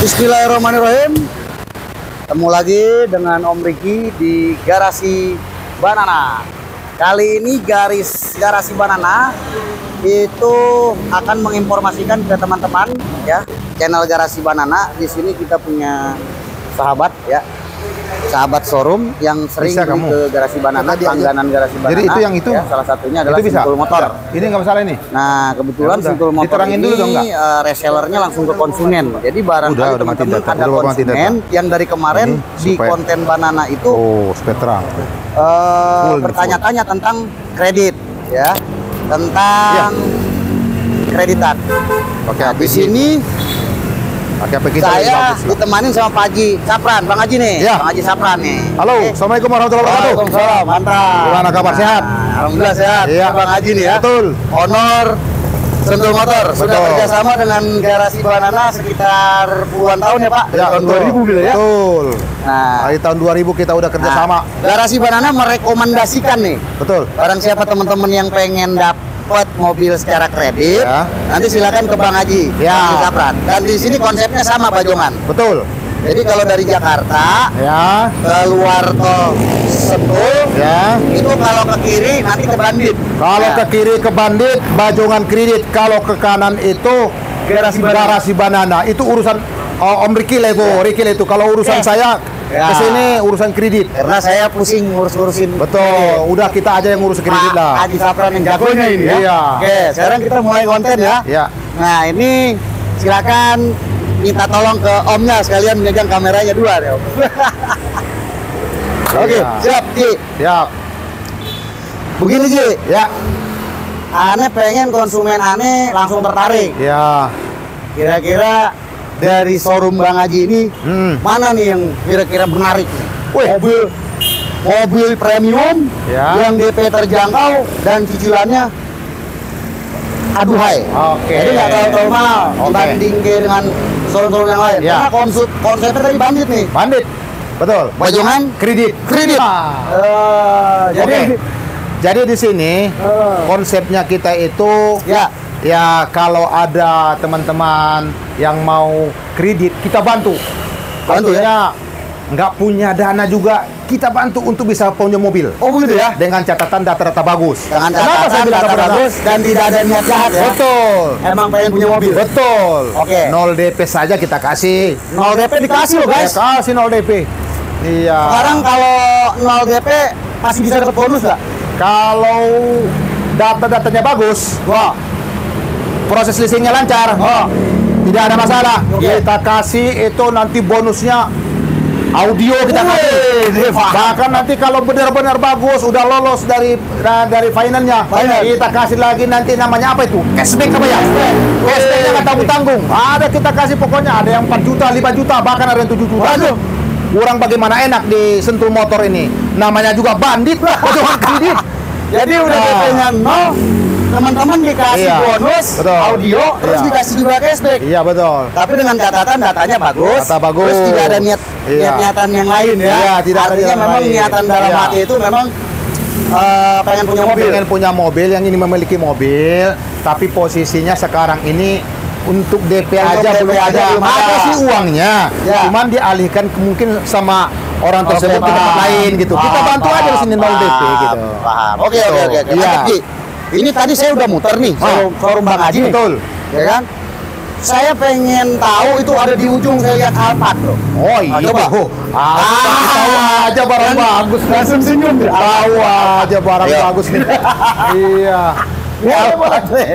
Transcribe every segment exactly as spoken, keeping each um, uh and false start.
Bismillahirrahmanirrahim. Ketemu lagi dengan Om Riki di Garasi Banana. Kali ini garis Garasi Banana itu akan menginformasikan ke teman-teman ya, channel Garasi Banana. Di sini kita punya sahabat ya, sahabat showroom yang sering bisa beli kamu ke Garasi Banana, langganan Garasi Banana. Jadi itu yang itu ya, salah satunya adalah itu bisa. Sentul Motor. Ini nggak masalah ini. Nah, kebetulan Ya, Sentul Motor diterangin ini dulu dong, nggak? uh, resellernya langsung ke konsumen. Jadi barangkali Udah, udah mati teman-teman data. ada Udah mati konsumen yang dari kemarin Ini di supaya- konten Banana itu Oh, spektrum. uh, Full, bertanya-tanya tentang kredit ya, tentang kreditan. Pakai Nah, A P di G. sini Pakai A P G lebih saya bagus lah. ditemanin sama Pak Haji Sapran, Bang Haji nih, Ya. Bang Haji Sapran nih. Halo, Oke. assalamualaikum warahmatullahi wabarakatuh. Waalaikumsalam, mantap. Gimana kabar, sehat? Nah, alhamdulillah sehat. Iya. Bang Haji nih ya. Betul. Honor Sentul Motor sudah Betul. kerjasama dengan Garasi Banana sekitar puluhan tahun ya Pak, dari Ya, tahun betul. dua ribu gitu ya. Betul. Nah, Dari tahun dua ribu kita udah kerja nah, sama. Garasi Banana merekomendasikan nih, Betul. barang siapa teman-teman yang pengen dapat mobil secara kredit, Ya. nanti silakan ke Bang Haji, Ya. Bang Haji Sapran. Dan di sini konsepnya sama Bajongan. Betul. Jadi kalau dari Jakarta Ya. keluar tol Sentul, Ya. itu kalau ke kiri nanti ke Bandit. Kalau Ya. ke kiri ke Bandit, Bajongan Kredit. Kalau ke kanan itu Garasi Banana. Garasi Banana. Itu urusan oh, Om Riki lah itu. Riki lah itu. Kalau urusan Oke. saya Ya. ke sini urusan kredit. Karena saya pusing ngurus-ngurusin. Betul. Udah kita aja yang ngurus kredit Pak lah. Haji Sapran yang jagonya ini ya. Iya. Oke, sekarang kita mulai konten ya. Ya. Nah, ini silakan minta tolong ke Omnya sekalian megang kameranya dua ya, Om. Oke, Iya. siap, Ji. Siap. Begini, Ji. Ya. Aneh pengen konsumen aneh langsung tertarik. Ya. Kira-kira dari showroom Bang Haji ini Hmm. mana nih yang kira-kira menarik? Wih. Mobil mobil premium Ya. yang D P terjangkau dan cicilannya aduhai. Oke. Jadi nggak terlalu terlalu mahal Oke. dibanding ke dengan showroom-showroom yang lain. Ya. Karena konsep konsepnya tadi Bandit nih. Bandit. Betul. Bajongan Kredit. kredit. Ah. Eh, jadi Oke. Jadi di sini Eh. konsepnya kita itu ya ya kalau ada teman-teman yang mau kredit kita bantu. Bantu ya? Tentunya nggak punya dana juga kita bantu untuk bisa punya mobil. oh begitu ya. Dengan catatan data-data bagus. Dengan Kenapa saya catatan bilang data data bagus dan tidak ada niat jahat ya. Betul. Emang pengen punya mobil. Betul. Oke. nol D P saja kita kasih. nol D P dikasih loh guys. Ya, kasih nol D P. Iya. Sekarang kalau nol D P masih bisa dapat bonus nggak? Kalau data-datanya bagus, Wah, proses leasingnya lancar, oh, tidak ada masalah. Oke. Kita kasih itu nanti bonusnya audio kita Wih, kasih. Pak. Bahkan nanti kalau benar-benar bagus, udah lolos dari nah, dari finalnya, Final. kita kasih lagi nanti namanya apa itu? Cashback apa ya? Cashbacknya nggak tanggung-tanggung. Ada kita kasih pokoknya ada yang empat juta, lima juta, bahkan ada yang tujuh juta. Waduh. Kurang bagaimana enak di Sentul Motor ini. Namanya juga bandit lah, Bajongan Kredit. Jadi udah Nah. D P-nya nol, teman-teman dikasih Iya, bonus, betul. audio, terus Iya. dikasih juga cashback. Iya betul. Tapi dengan catatan datanya bagus, Data bagus. terus tidak ada niat Iya. niat-niatan yang lain ya. Iya, tidak ada Artinya yang memang lain. niatan dalam Iya. hati itu memang eh, pengen punya mobil. Pengen punya mobil, yang ini memiliki mobil, tapi posisinya sekarang ini untuk D P Untuk aja D P belum aja ada. belum ada. Ada sih uangnya, Ya. cuman dialihkan ke- mungkin sama orang Oke, tersebut ke tempat paham. lain gitu. Kita Paham, bantu aja di sini nol D P paham, gitu. Paham. Oke, Gitu. oke, oke. oke. Iya. Mantap, Ji. Ini tadi saya udah muter nih, Ah. showroom, showroom Bang Haji. nih. Betul. Ya kan? Saya pengen tahu itu ada di ujung, saya lihat Alphard loh. Oh iya. Ah, coba. Oh, ah, tahu aja barang Dan bagus. langsung senyum deh. Tahu aja barang Iya. bagus nih. Iya. Ya, Alphard nih.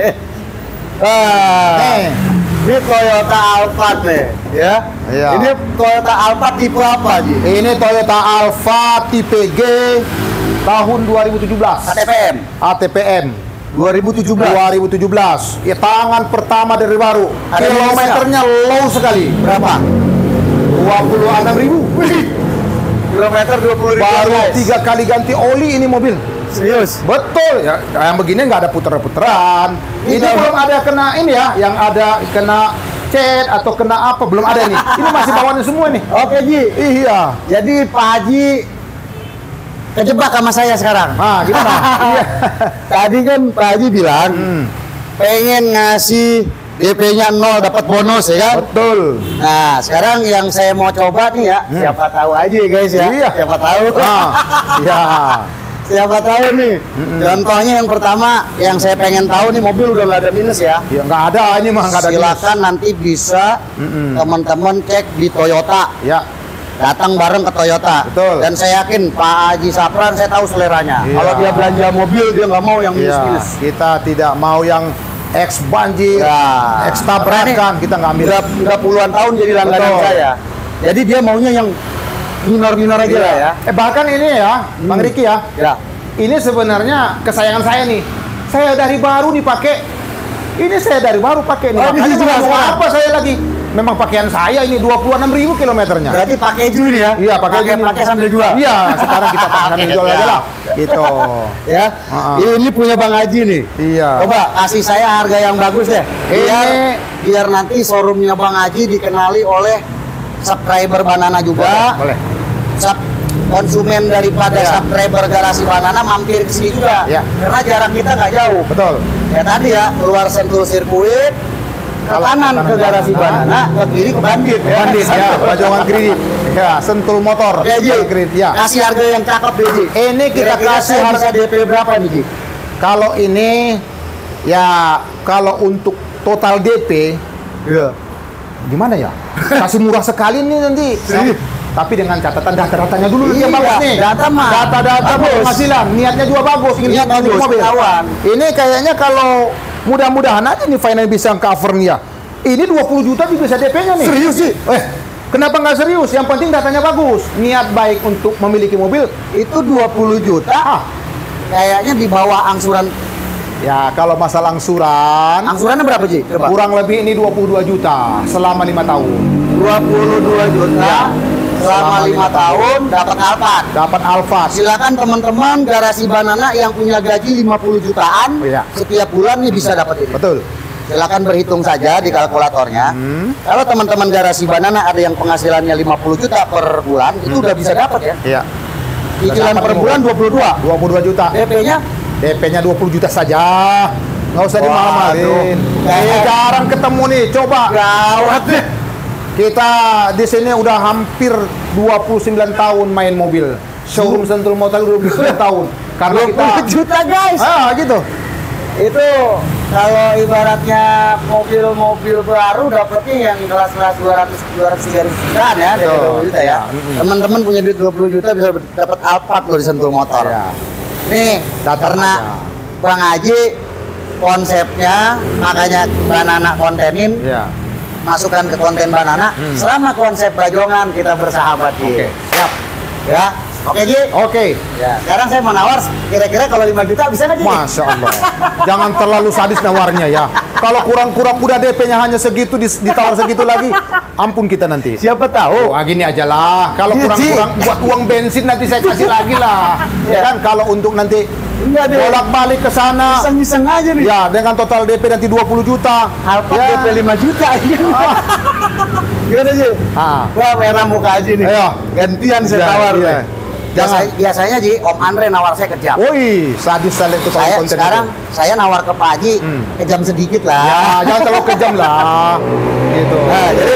Ah, Nih. ini Toyota Alphard nih, ya. Iya. Ini Toyota Alphard tipe apa, Ji? Ini Toyota Alfa tipe G tahun dua ribu tujuh belas. A T P M A T P M dua ribu tujuh belas. dua ribu tujuh belas. Ya, tangan pertama dari baru. Ada Kilometernya low sekali. Berapa? dua puluh enam ribu. Kilometer dua puluh ribu. Baru guys. tiga kali ganti oli ini mobil. Serius? Betul ya. Yang begini nggak ada puter-puteran. Ini Iya. belum ada kena ini ya. Yang ada kena cat atau kena apa belum ada nih. Ini masih bawaan semua nih. Oke, Ji. Iya. Jadi Pak Haji kejebak sama saya sekarang. Nah, gimana? Iya. Tadi kan Pak Haji bilang Hmm. pengen ngasih D P-nya nol dapat bonus ya kan? Betul. Nah, sekarang yang saya mau coba nih ya, Hmm. siapa tahu aja ya guys ya. Iya. Siapa tahu. Ah, ya. Siapa tahu nih. Mm-mm. Contohnya yang pertama yang saya pengen tahu nih, mobil udah nggak ada minus ya. Ya nggak ada ini mah nggak ada. Silakan nanti bisa Mm-mm. teman-teman cek di Toyota. Ya. Datang bareng ke Toyota. Betul. Dan saya yakin Pak Haji Sapran saya tahu seleranya. Iya. Kalau dia belanja mobil dia nggak mau yang Ya, minus-minus. kita tidak mau yang X banjir, Ya. X tabrakan, kita nggak ambil. Udah, udah puluhan tahun jadi langganan Betul. saya. Jadi dia maunya yang minor-minor aja lah ya. Eh bahkan ini ya, Bang Hmm. Riki ya, Ya. ini sebenarnya kesayangan saya nih. Saya dari baru dipakai. Ini saya dari baru pakai nih. Oh, ini Makanya juga mau sekarang? apa saya lagi? Memang pakaian saya ini dua puluh enam ribu kilometernya. Berarti pakai itu ya? Iya, pakai pakai, ini. pakai sambil jual. Iya, sekarang kita pakai sambil Oke, jual aja siap. lah. Gitu. Ya. Uh-uh. Ini punya Bang Haji nih. Iya. Coba kasih saya harga yang bagus deh. Biar Ini- biar nanti showroomnya Bang Haji dikenali oleh subscriber Banana juga. Boleh. Sub konsumen daripada Ya. subscriber Garasi Banana mampir ke sini juga. Ya. Karena jarak kita nggak jauh. Betul. Ya tadi ya, keluar Sentul Sirkuit, ke Kalau kanan ke kanan Garasi Banana, Banana, ke kiri ke Bandit. Bandit ya, Bajongan Kredit. Ya, Sentul Motor. Oke, Ji. Bajongan Kredit ya. Kasih harga yang cakep deh, Ji. Ini kita Kira-kira kasih saya harga bisa D P berapa nih, Ji? kalau ini ya kalau untuk total D P Iya. gimana ya? Kasih murah sekali nih nanti. Serius? Tapi dengan catatan data-datanya dulu Iya, yang bagus nih. data mah Data-data bagus. penghasilan, niatnya juga bagus. Ingin Niat ingin bagus, mobil. ketahuan. Ini kayaknya kalau mudah-mudahan aja nih finance bisa cover nih ya. Ini dua puluh juta juga bisa D P-nya nih. Serius sih? Eh, kenapa nggak serius? Yang penting datanya bagus. Niat baik untuk memiliki mobil. Itu dua puluh juta. Ah, Kayaknya di bawah angsuran. ya kalau masalah angsuran, Angsurannya berapa, Ji? Coba. kurang lebih ini dua puluh dua juta selama lima tahun. dua puluh dua juta selama lima tahun dapat Alphard. Dapat Alphard. Silakan teman-teman Garasi Banana yang punya gaji lima puluh jutaan Iya. setiap bulan nih bisa dapat ini. Betul. Silakan berhitung saja di kalkulatornya. Hmm. Kalau teman-teman Garasi Banana ada yang penghasilannya lima puluh juta per bulan, itu udah bisa dapat ya. Iya. Cicilan dapat per lima bulan dua puluh dua. dua puluh dua juta. D P-nya D P-nya dua puluh juta saja. Nggak usah Waduh. dimahalin. Ini jarang ketemu nih. Coba gawat deh. kita di sini udah hampir dua puluh sembilan tahun main mobil. Showroom Sentul Motor dua puluh sembilan tahun. Karena dua kita puluh juta guys. ah gitu. Itu kalau ibaratnya mobil-mobil baru dapetnya yang kelas-kelas dua ratus dua ratus tiga ratus jutaan ya, dari Betul. dua puluh juta ya. Ya, mm-mm. Teman-teman punya duit dua puluh juta bisa dapat Alphard loh di Sentul Motor. Ya. Nih, Datang karena aja. Bang Haji konsepnya makanya Banana kontenin, Ya. masukkan ke konten Banana. Hmm. Selama konsep Bajongan kita bersahabat Ji. Oke. Siap. Ya. Oke, Ji. Oke. Ya, sekarang saya mau nawar kira-kira kalau lima juta bisa nggak, Ji? Masya Allah. Jangan terlalu sadis nawarnya ya. Kalau kurang-kurang udah D P-nya hanya segitu dis- ditawar segitu lagi, ampun kita nanti. Siapa tahu. Wah gini aja lah. Kalau Iya, kurang-kurang buat uang bensin nanti saya kasih lagi lah. Ya Iya. kan kalau untuk nanti Enggak deh. bolak-balik ke sana. Iseng-iseng aja nih. Ya dengan total D P nanti dua puluh juta. Alphard Ya. D P lima juta. Gimana sih? Ah. Wah, merah muka aja nih. Ayo. Gantian saya Ya, tawar. iya. nih. Biasa, biasanya Ji, Om Andre nawar saya kejam. Woi, sadis sekali itu kalau Saya konten sekarang itu. saya nawar ke Pak Haji Hmm. kejam sedikit Ya, lah. jangan terlalu kejam lah. Gitu. Nah, jadi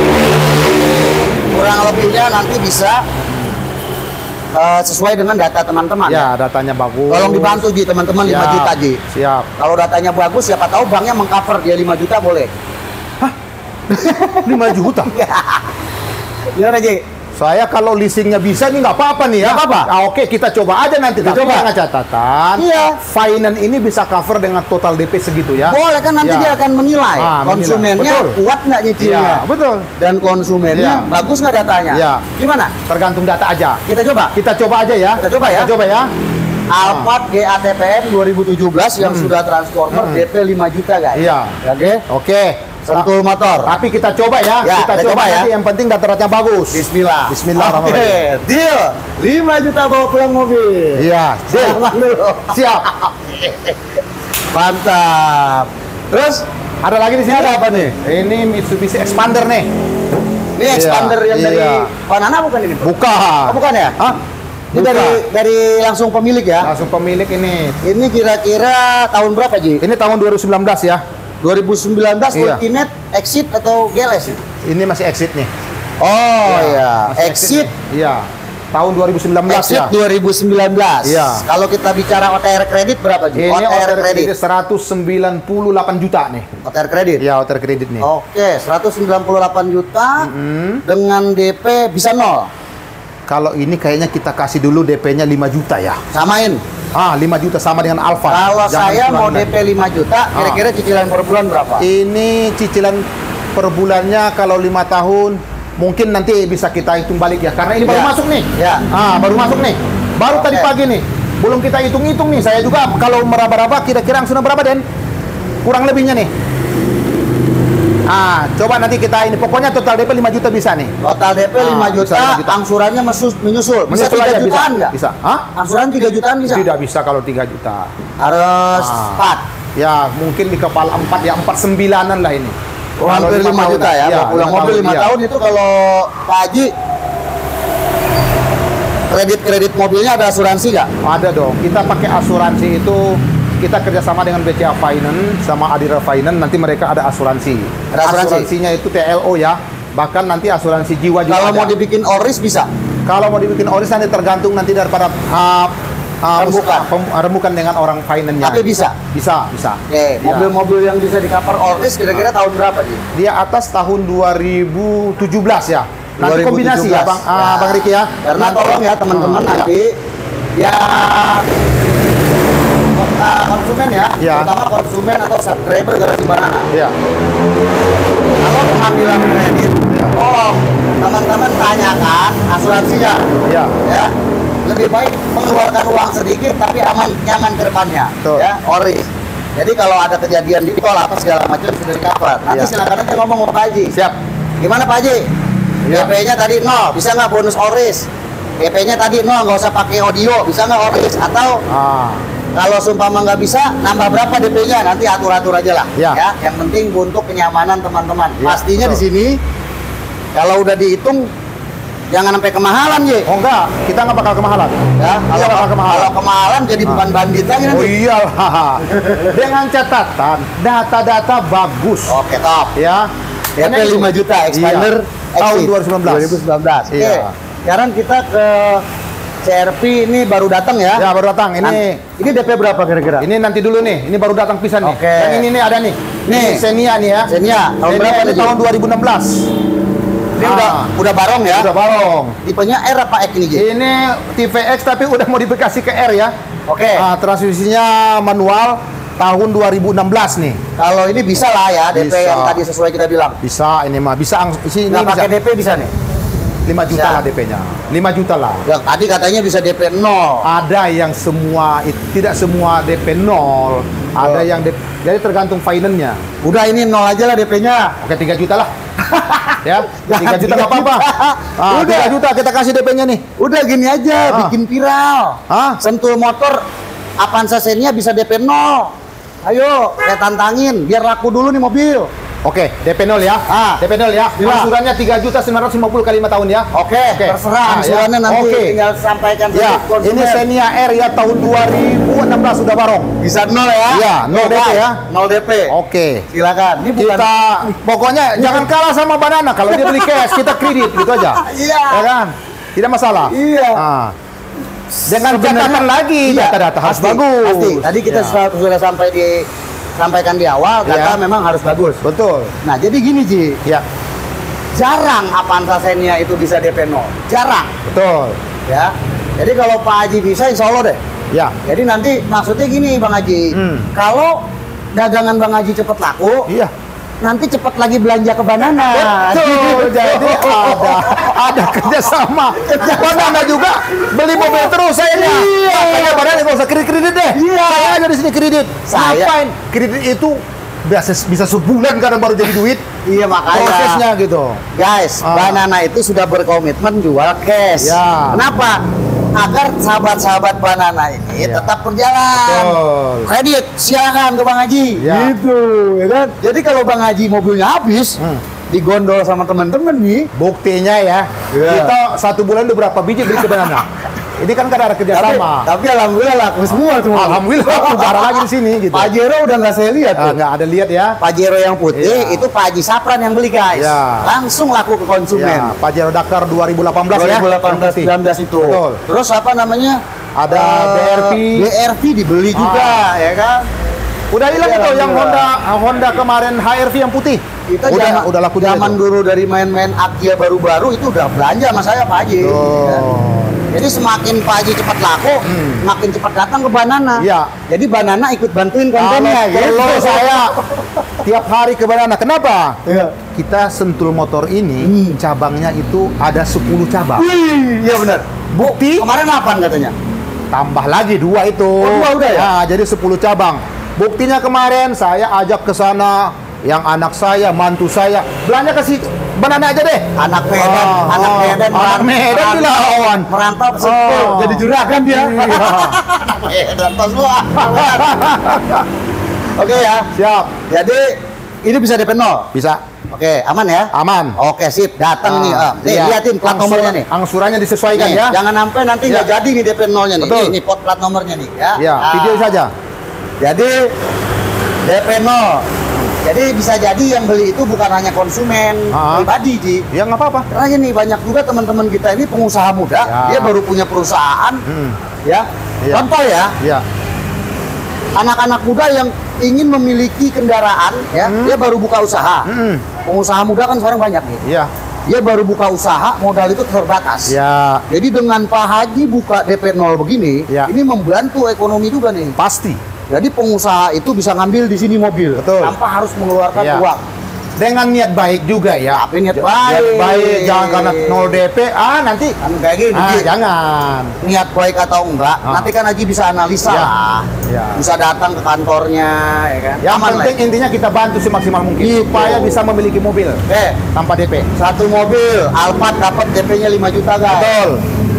kurang lebihnya nanti bisa eh, sesuai dengan data teman-teman. Ya, datanya bagus. Tolong dibantu Ji, teman-teman lima Siap, juta Ji. Siap. Kalau datanya bagus, siapa tahu banknya mengcover dia lima juta boleh. lima juta. Gimana Ji? Saya kalau leasingnya bisa nih nggak apa-apa nih ya. Nggak apa-apa. Ah, oke kita coba aja nanti. Kita Tapi coba. dengan catatan. Iya. Finance ini bisa cover dengan total D P segitu ya. Boleh kan nanti Ya. dia akan menilai Ah, menilai. konsumennya Betul. kuat nggak nyicilnya Iya, betul. dan konsumennya Iya. bagus nggak datanya. Iya. Gimana? Tergantung data aja. Kita coba. Kita coba aja ya. Kita coba ya. Kita coba ya. Alphard G A T P M dua ribu tujuh belas yang Hmm. sudah transformer Hmm. D P lima juta guys. Iya. Oke. Oke. Sentul motor. Tapi kita coba ya. Ya, kita kita coba, coba ya. nanti yang penting data-datanya bagus. Bismillah. Bismillahirrahmanirrahim. Oke, deal. lima juta bawa pulang mobil. Iya. Deal. Selamat dulu. Siap. Mantap. Terus Ada lagi di sini Ini ada apa nih? Ini Mitsubishi Expander nih. ini expander yang dari iya. Banana bukan ini? Bukan. Oh, bukan ya? Hah? Ini Bukan. dari dari langsung pemilik ya. Langsung pemilik ini. Ini kira-kira tahun berapa Ji? Ini tahun dua ribu sembilan belas ya. dua ribu sembilan belas Iya. Ultimate, Exit atau G L S? Ini masih exit nih. Oh iya, masih Exit. nih. Iya. Tahun dua ribu sembilan belas Exit ya. dua ribu sembilan belas. Iya. Kalau kita bicara O T R kredit berapa Ji? Ini O T R kredit seratus sembilan puluh delapan juta nih. O T R kredit. Ya, O T R kredit nih. Oke, seratus sembilan puluh delapan juta dengan D P bisa nol. Kalau ini kayaknya kita kasih dulu D P-nya lima juta ya. Samain. Ah, lima juta sama dengan Alfa. Kalau Jangan saya mau kurangin D P lima juta, kira-kira cicilan per bulan berapa? Ini cicilan per bulannya kalau lima tahun mungkin nanti bisa kita hitung balik ya, karena ini baru Ya. masuk nih. Ya. Ah, baru masuk nih. Baru tadi Oke. pagi nih. Belum kita hitung-hitung nih. Saya juga kalau meraba-raba kira-kira sudah berapa, Den? Kurang lebihnya nih. Ah, coba nanti kita ini pokoknya total D P lima juta bisa nih. Total D P Ah, lima bisa juta, lima juta. angsurannya menyusul. Menyusul. Bisa Menyusul tiga aja, jutaan bisa. nggak? Bisa. Hah? Angsuran tiga jutaan bisa? Tidak bisa kalau tiga juta. Harus Ah. empat. Ya, mungkin di kepala empat ya, empat sembilanan lah ini. Oh, Kalau hampir lima lima tahun, juta ya, iya, mau pulang lima mobil tahun, lima iya. tahun itu kalau Pak Haji kredit-kredit mobilnya ada asuransi nggak? Ada dong. Kita pakai asuransi itu, kita kerjasama dengan B C A Finance sama Adira Finance. Nanti mereka ada asuransi. Ada asuransi? Asuransinya itu T L O ya. Bahkan nanti asuransi jiwa juga Kalau ada. mau dibikin oris bisa? Kalau mau dibikin oris nanti tergantung nanti daripada uh, uh, Rembukan. pem- rembukan dengan orang finance-nya. Tapi bisa? Bisa, bisa. Oke, Ya. mobil-mobil yang bisa di cover oris kira-kira tahun berapa sih? Dia atas tahun dua ribu tujuh belas ya. Nanti kombinasi ya, Bang, ah, Bang Riki ya. Karena Nanti- tolong ya teman-teman nanti ya uh, konsumen ya, Ya. terutama konsumen atau subscriber Garasi Banana. Ya. Kalau pengambilan kredit, tolong teman-teman tanyakan asuransinya. Ya. Ya, lebih baik mengeluarkan uang sedikit tapi aman nyaman ke depannya. Betul. Ya, oris. Jadi kalau ada kejadian di tol apa segala macam sudah di cover. Nanti Ya. silakan aja ngomong sama Pak Haji. Siap. Gimana Pak Haji? Ya. D P-nya tadi nol, bisa nggak bonus oris? D P-nya tadi nol, nggak usah pakai audio, bisa nggak oris? Atau Ah. kalau sumpama nggak bisa, nambah berapa D P-nya? Nanti atur-atur aja lah. Ya. Yang penting untuk kenyamanan teman-teman. Ya, Pastinya di betul. sini, kalau udah dihitung, jangan sampai kemahalan, Ji. Oh enggak, kita nggak bakal kemahalan. Ya, kalau, bakal kemahalan. kalau kemahalan jadi Ah. bukan bandit lagi Oh nanti. iyalah. Dengan catatan data-data bagus. Oke, top. Ya. D P lima juta, expander, Iya. Tahun dua ribu sembilan belas. dua ribu sembilan belas. Oke. Iya. Sekarang kita ke C R V ini baru datang ya. Ya, baru datang. Ini Nan- ini D P berapa kira-kira? ini nanti dulu nih. Ini baru datang pisan nih. Oke. Dan ini nih ada nih. Nih. Ini Xenia nih ya. Xenia, tahun Xenia berapa ini nih, Ji? tahun dua ribu enam belas. Ini Ah. udah udah barong ya. Udah barong. Tipenya R apa X ini, Ji? Ini T V X tapi udah modifikasi ke R ya. Oke. Ah, transmisinya manual tahun dua ribu enam belas nih. Kalau ini bisa lah ya D P Bisa. yang tadi sesuai kita bilang. Bisa ini mah bisa ang- isi ini Nggak bisa pakai D P bisa nih. lima juta Bisa. lah D P-nya. lima juta lah. Yang tadi katanya bisa D P nol. Ada yang semua it- tidak semua D P nol, ada Oh. yang D P, jadi tergantung finance-nya. Udah ini nol aja lah D P-nya. Oke, tiga juta lah. Ya, Jangan tiga juta tiga nggak apa-apa. juta. Ah, Udah. tiga juta kita kasih D P-nya nih. Udah gini aja, Ah. bikin viral. Hah? Sentul motor Avanza Xenia bisa D P nol. Ayo, saya tantangin biar laku dulu nih mobil. Oke, D P nol ya. Ah. D P nol ya. Iya. Angsurannya tiga juta sembilan ratus lima puluh kali lima tahun ya. Oke, terserah Ah, angsurannya ya. nanti Oke. tinggal sampaikan Ya, ke konsumen. ini Xenia R ya tahun dua ribu enam belas sudah barong. Bisa nol ya? Iya, nol D P Guys, ya. Nol D P. Oke. Silakan. Ini bukan Kita pokoknya jangan kalah sama Banana. Kalau dia beli cash, kita kredit gitu aja. Iya. Ya kan? Tidak masalah. Iya. Ah. Dengan Sebenarnya- catatan lagi Iya, data-data harus pasti, bagus. Pasti. Tadi kita Ya. sudah, sudah sampai di sampaikan di awal, data Iya. memang harus bagus. Betul. Nah, jadi gini Ji, Ya, jarang Avanza Xenia itu bisa D P nol. Jarang, betul. ya. Jadi kalau Pak Haji bisa, insya Allah deh. Ya. Jadi nanti maksudnya gini Bang Haji, Hmm. kalau dagangan Bang Haji cepet laku, Iya. nanti cepet lagi belanja ke Banana. Betul. Jadi ada ada kerjasama. Banana juga beli mobil terus sayanya. Iya. Makanya Banana nggak usah kredit-kredit deh. Iya. Saya aja di sini kredit. Saya- Ngapain? Kredit itu biasa bisa sebulan karena baru jadi duit. Iya makanya. Prosesnya gitu. Guys, Ah. Banana itu sudah berkomitmen jual cash. Ya. Kenapa? Agar sahabat-sahabat Banana ini Ya. tetap berjalan. Betul. Kredit, silakan ke Bang Haji. Ya. Gitu, ya kan? Jadi kalau Bang Haji mobilnya habis, Hmm. digondol sama teman-teman nih, Buktinya ya, Iya. kita satu bulan udah berapa biji beli ke Banana? Ini kan kadang ada Tapi, kerjasama. tapi alhamdulillah laku semua tuh. Alhamdulillah aku jarang lagi di sini gitu. Pajero udah nggak saya lihat Ah, tuh. nggak ada lihat ya. Pajero yang putih Iya. itu Pak Haji Sapran yang beli guys. Iya. Langsung laku ke konsumen. Ya, Pajero Dakar dua ribu delapan belas dua ya. ribu delapan belas sembilan belas itu. Betul. Terus apa namanya? Ada Eh, B R V. B R V dibeli juga ya kan. Udah hilang Iya, itu yang Honda alhamdulillah. Honda kemarin H R V yang putih. Kita udah zaman, udah laku juga zaman itu. dulu dari main-main Agia baru-baru itu udah belanja sama saya Pak Haji. Oh. Ya. Jadi semakin Pak Haji cepat laku, Hmm. makin cepat datang ke Banana. Iya. Jadi Banana ikut bantuin Kalau kontennya gitu. kalau saya tiap hari ke Banana. Kenapa? Iya. Kita Sentul Motor ini Hmm. cabangnya itu ada sepuluh cabang. Wih, iya benar. Bukti Kemarin delapan katanya. tambah lagi dua itu. Oh, dua udah ya? Nah, jadi sepuluh cabang. Buktinya kemarin saya ajak ke sana yang anak saya, mantu saya belanja ke situ. Banana aja deh. Anak Medan, Oh, anak oh. Medan, Anak meran- Medan meran- dilawan. merantau ke Sentul, Oh. jadi juragan dia. Iya. Anak Medan tos semua. Oke ya. Siap. Jadi ini bisa D P nol. Bisa. Oke, aman ya? Aman. Oke, sip. Datang Ah, nih. ah. Nih, iya. liatin plat Angsur- nomornya nih. Angsurannya disesuaikan Nih, ya. jangan sampai nanti nggak Iya. jadi nih D P nolnya nih. Betul. Nih, nih pot plat nomornya nih ya. Ya, Ah. video saja. Jadi D P nol. Jadi bisa jadi yang beli itu bukan hanya konsumen Ah. pribadi, Ji. Ya nggak apa-apa. Karena gini, banyak juga teman-teman kita ini pengusaha muda, Ya. dia baru punya perusahaan, Hmm. ya. Iya. Contoh ya, Ya. anak-anak muda yang ingin memiliki kendaraan, ya, Hmm. dia baru buka usaha. Hmm. Pengusaha muda kan sekarang banyak nih. Iya. Dia baru buka usaha, modal itu terbatas. Ya, Jadi dengan Pak Haji buka D P nol begini, Ya. ini membantu ekonomi juga nih. pasti. Jadi pengusaha itu bisa ngambil di sini mobil, Betul. tanpa harus mengeluarkan Ya. uang. Dengan niat baik juga ya. Tapi niat Niat baik. baik, jangan karena nol D P, ah nanti Kan kayak gini, ah, Ji. jangan. Niat baik atau enggak, Ah. nanti kan Haji bisa analisa Ya. lah. Ya. Bisa datang ke kantornya, ya kan. Yang Aman lah. penting intinya kita bantu semaksimal mungkin Gitu. supaya bisa memiliki mobil Eh, tanpa D P. satu mobil Alphard dapat D P-nya lima juta guys. Betul.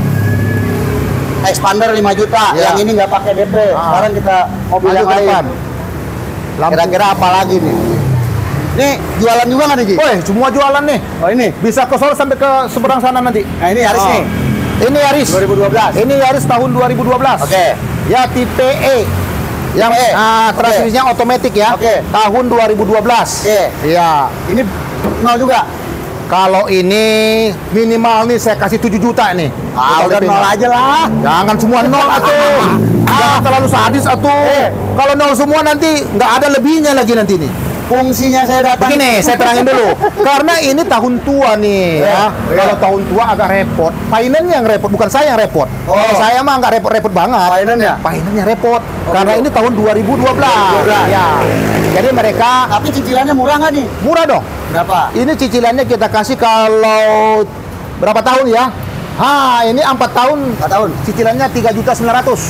Expander lima juta. Ya. Yang ini nggak pakai D P. Ah. Sekarang kita mobil Maju yang ke lain. depan. Lampu. Kira-kira apa lagi nih? Nih jualan juga nggak nih Ji? Woi, semua jualan nih. Oh ini. Bisa ke Solo sampai ke seberang sana nanti. Nah ini Yaris Oh. nih. Ini Yaris. dua ribu dua belas. Ini Yaris tahun dua ribu dua belas. Oke. Ya tipe E. Yang Tipe E. ah, Oke. transmisinya otomatis ya. Oke. Tahun dua ribu dua belas. Oke. Iya. Ini nol juga. Kalau ini minimal nih saya kasih tujuh juta nih. Ah, udah Total D P nol nya. aja lah. Jangan semua nol atuh. Jangan terlalu sadis atuh. Eh. Kalau nol semua nanti nggak ada lebihnya lagi nanti nih. Fungsinya saya datang. Begini, saya terangin dulu. Karena ini tahun tua nih, Iya, ya. iya. Kalau tahun tua agak repot. Finance yang repot, bukan saya yang repot. Oh. Kalau saya mah nggak repot-repot banget. Finance-nya? Finance yang repot. Oh, Karena gitu. ini tahun dua ribu dua belas. dua ribu dua belas. Ya. Jadi mereka Tapi cicilannya murah nggak nih? murah dong. Berapa? Ini cicilannya kita kasih kalau berapa tahun ya? Ha, ini empat tahun. empat tahun. Cicilannya tiga juta sembilan ratus.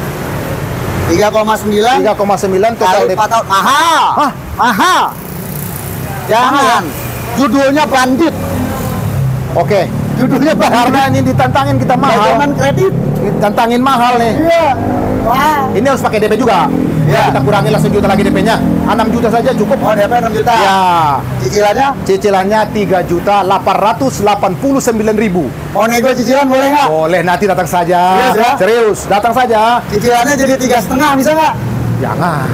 tiga koma sembilan tiga koma sembilan total kali D P. empat tahun. Mahal. Hah? Mahal. Jangan. Judulnya bandit. Oke. Judulnya bandit. Karena ini ditantangin kita mahal. Dagangan kredit. Ditantangin mahal nih. Iya. Wah. Ini harus pakai D P juga. Ya. Ya. Kita kurangi lah sejuta lagi D P-nya. enam juta saja cukup. Oh, D P enam juta. Ya. Cicilannya Cicilannya tiga juta delapan ratus delapan puluh sembilan ribu. mau nego cicilan boleh nggak? Boleh, nanti datang saja. Serius ya? Serius, datang saja. Cicilannya jadi tiga setengah bisa nggak? Jangan.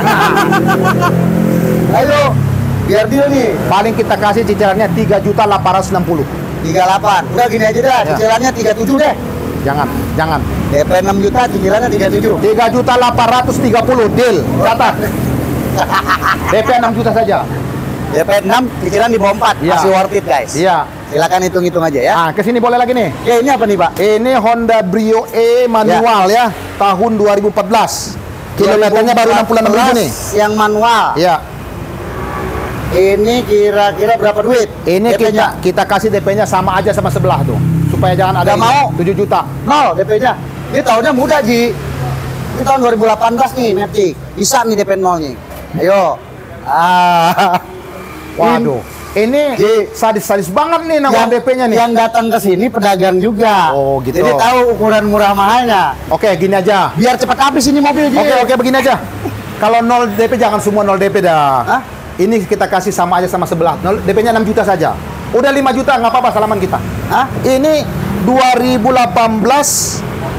Ayo, biar deal nih. Paling kita kasih cicilannya tiga juta delapan ratus enam puluh. tiga puluh delapan. Udah gini aja dah, Ya. cicilannya tiga puluh tujuh deh. Jangan, jangan. D P enam juta, cicilannya tiga puluh tujuh. tiga juta delapan ratus tiga puluh deal. Catat. D P enam juta saja. D P enam, cicilan di bawah empat. Iya. Masih worth it, guys. Iya. Silakan hitung-hitung aja ya. Nah, ke sini boleh lagi nih. Ya, ini apa nih, Pak? Ini Honda Brio E manual ya, tahun dua ribu empat belas. Kilometernya baru enam puluh enam ribu nih. Yang manual. Iya. Ini kira-kira berapa duit? Ini D P-nya? kita kita kasih D P-nya sama aja sama sebelah tuh. Supaya jangan ada Nggak mau? tujuh juta. nol D P-nya. Ini tahunnya muda, Ji. Ini tahun dua ribu delapan belas nih, Matic. Bisa nih D P nol-nya. Ayo. Ah. Waduh. Ini Ji. sadis-sadis banget nih nama D P-nya nih. Yang datang ke sini pedagang juga. Oh, gitu. Jadi tahu ukuran murah mahalnya. Oke, gini aja. Biar cepat habis ini mobil, Ji. Oke, oke begini aja. Kalau nol D P jangan semua nol D P dah. Hah? Ini kita kasih sama aja sama sebelah. Nol- D P-nya enam juta saja. Udah lima juta nggak apa-apa salaman kita. Hah? Ini dua ribu delapan belas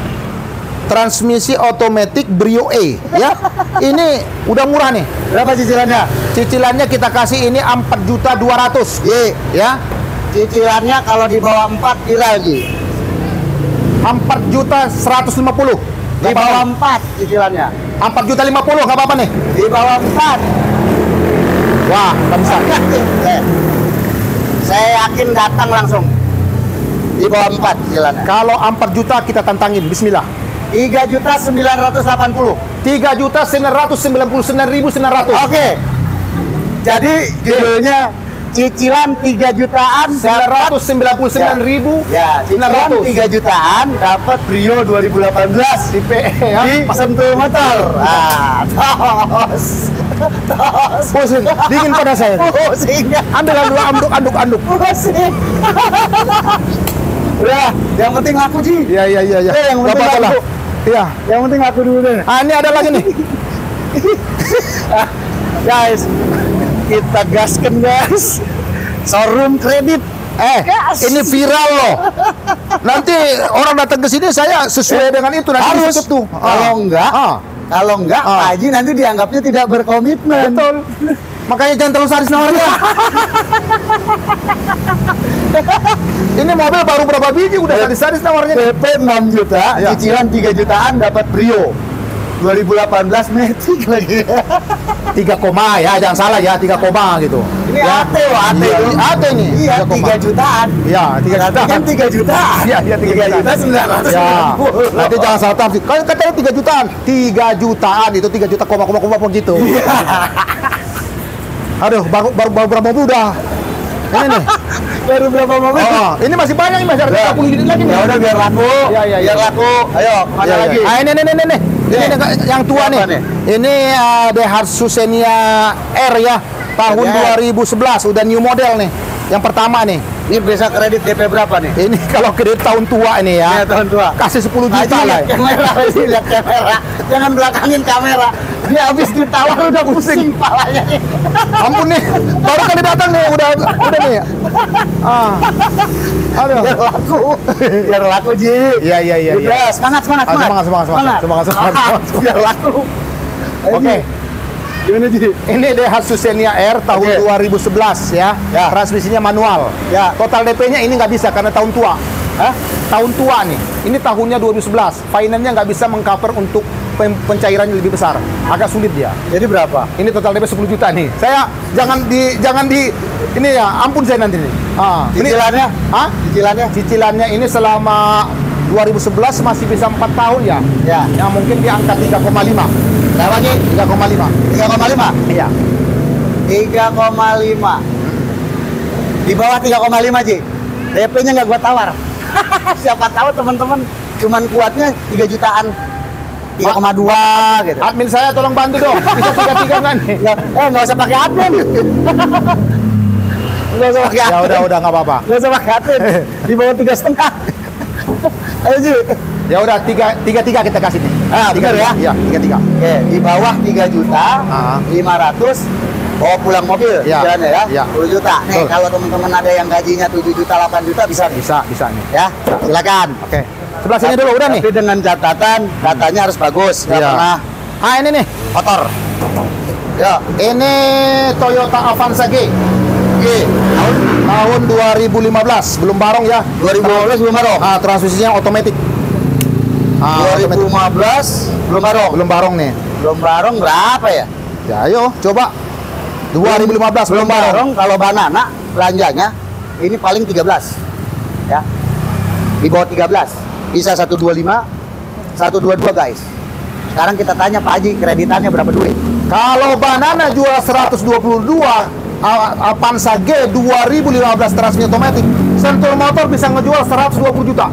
transmisi otomatis Brio E ya. Ini udah murah nih. Berapa cicilannya? Cicilannya kita kasih ini empat juta dua ratus Ye. ya. Cicilannya kalau di bawah empat viral Ji. empat juta seratus lima puluh. Di bawah empat cicilannya. empat juta lima puluh nggak apa-apa nih. Di bawah empat. Wah, nggak bisa. Saya, saya yakin datang langsung. Di bawah empat cicilannya. Kalau empat juta kita tantangin, bismillah. tiga juta sembilan ratus delapan puluh. tiga juta sembilan ratus sembilan puluh sembilan ribu sembilan ratus. Oke. Jadi judulnya cicilan tiga jutaan sembilan ratus sembilan puluh sembilan ribu ya, sembilan cicilan ratus. tiga jutaan dapat Brio dua ribu delapan belas Di P E ya. di Sentul Motor. Ah, tos. Tos. Pusing, dingin pada saya. Pusing. Ambil ambil anduk anduk anduk. Pusing. Udah, yang penting laku Ji. Iya iya iya iya. Eh, yang Nggak penting apa-apa lah. laku. Iya. Yang penting laku dulu deh. Ah, ini ada lagi nih. Guys, kita gaskan guys. Showroom kredit. Eh, Gas. ini viral loh. Nanti orang datang ke sini saya sesuai dengan itu nanti Harus ditutup tuh. Kalau enggak, Ah. kalau enggak, Ah. Pak Haji nanti dianggapnya tidak berkomitmen. Betul. Makanya jangan terlalu sadis nawarnya. Ini mobil baru berapa biji udah sadis-sadis nawarnya. P P enam juta, Ya. cicilan tiga jutaan dapat Brio. dua ribu delapan belas Matic lagi. tiga koma ya, jangan salah ya, tiga koma gitu. Ini ya. A T loh, A T. Iya, loh. A T nih. Iya, tiga koma. tiga jutaan. Iya, tiga Berarti jutaan. kan tiga jutaan. Iya, iya, tiga jutaan. juta sembilan ratus. Ya, nanti jangan salah tafsir. Kalau katanya tiga jutaan, tiga jutaan itu tiga juta koma koma koma begitu. Aduh, baru baru baru berapa mobil udah? Ini nih. Baru berapa mobil? Oh, ini masih banyak nih, masih ada tiga puluh unit lagi nih. Ya udah biar laku. Iya, iya, iya. Biar laku. Ayo, mana Ya, lagi? ya. Ah, ini nih nih nih nih. Ini Nih. nih, yang tua Apa nih. nih? Ini uh, Daihatsu Xenia R ya, tahun Ya. dua ribu sebelas, udah new model nih. Yang pertama nih. Ini bisa kredit D P berapa nih? Ini kalau kredit tahun tua ini Ya, ya. tahun tua. Kasih sepuluh Haji, juta lah. lihat kamera, Haji, lihat kamera. Jangan belakangin kamera. Dia habis ditawar udah pusing palanya. Ampun nih, baru kali datang nih, udah udah nih. Ah. Aduh. Biar laku. Biar laku, Ji. Iya iya iya. Udah, iya. semangat, semangat, Ah, semangat, semangat, semangat, semangat, semangat, semangat. Biar laku. Ayo, Oke. Ji. Gimana, Ji? Ini Daihatsu Xenia R tahun Oke. dua ribu sebelas ya. Ya. Transmisinya manual. Ya. Total D P-nya ini nggak bisa karena tahun tua. Hah? Tahun tua nih. Ini tahunnya dua ribu sebelas. Finance-nya nggak bisa mengcover untuk pen- pencairannya lebih besar. Agak sulit dia. Jadi berapa? Ini total D P sepuluh juta nih. Saya jangan di jangan di ini ya, ampun saya nanti nih. Ah, ini Cicilannya? Hah? Cicilannya? Cicilannya ini selama dua ribu sebelas masih bisa empat tahun ya. Ya. Yang mungkin di angka tiga koma lima. Berapa, Ji? tiga koma lima. tiga koma lima? Iya. tiga koma lima. Di bawah tiga koma lima, Ji. D P-nya nggak gua tawar. Siapa tahu teman-teman cuman kuatnya tiga jutaan. tiga koma dua gitu. Admin saya tolong bantu dong. Bisa tiga tiga kan nih? Nggak, eh nggak usah pakai admin. Nggak usah pakai Ya admin. udah udah nggak apa-apa. Nggak usah pakai admin. Di bawah tiga setengah. Ayo, Ji. Ya udah tiga tiga tiga kita kasih nih. Ah, tiga bener ya? Iya tiga tiga. Oke, di bawah tiga juta Ah. lima ratus bawa pulang mobil Iya, jalannya ya. iya. sepuluh juta. Nih, Betul. kalau teman-teman ada yang gajinya tujuh juta, delapan juta bisa nih. Bisa bisa nih. Ya, silakan. Oke. Sebelah sini dulu udah nih. Tapi dengan catatan datanya harus bagus, nggak Iya. pernah Ah ini nih. kotor. Ya, Ini Toyota Avanza G. oke. Tahun tahun dua ribu lima belas, belum barong ya. dua ribu lima belas belum barong. Ah, transmisinya otomatis. Ah, dua ribu otomatis. lima belas belum barong. Belum barong nih. Belum barong berapa ya? Ya ayo coba. dua ribu lima belas belum barong. barong. Kalau banana belanjanya ini paling tiga belas. Ya. Di bawah tiga belas. Bisa seratus dua puluh lima, seratus dua puluh dua guys. Sekarang kita tanya Pak Haji, kreditannya berapa duit? Kalau banana jual seratus dua puluh dua, A- Avanza G dua ribu lima belas transmisi otomatis, Sentul Motor bisa ngejual seratus dua puluh juta.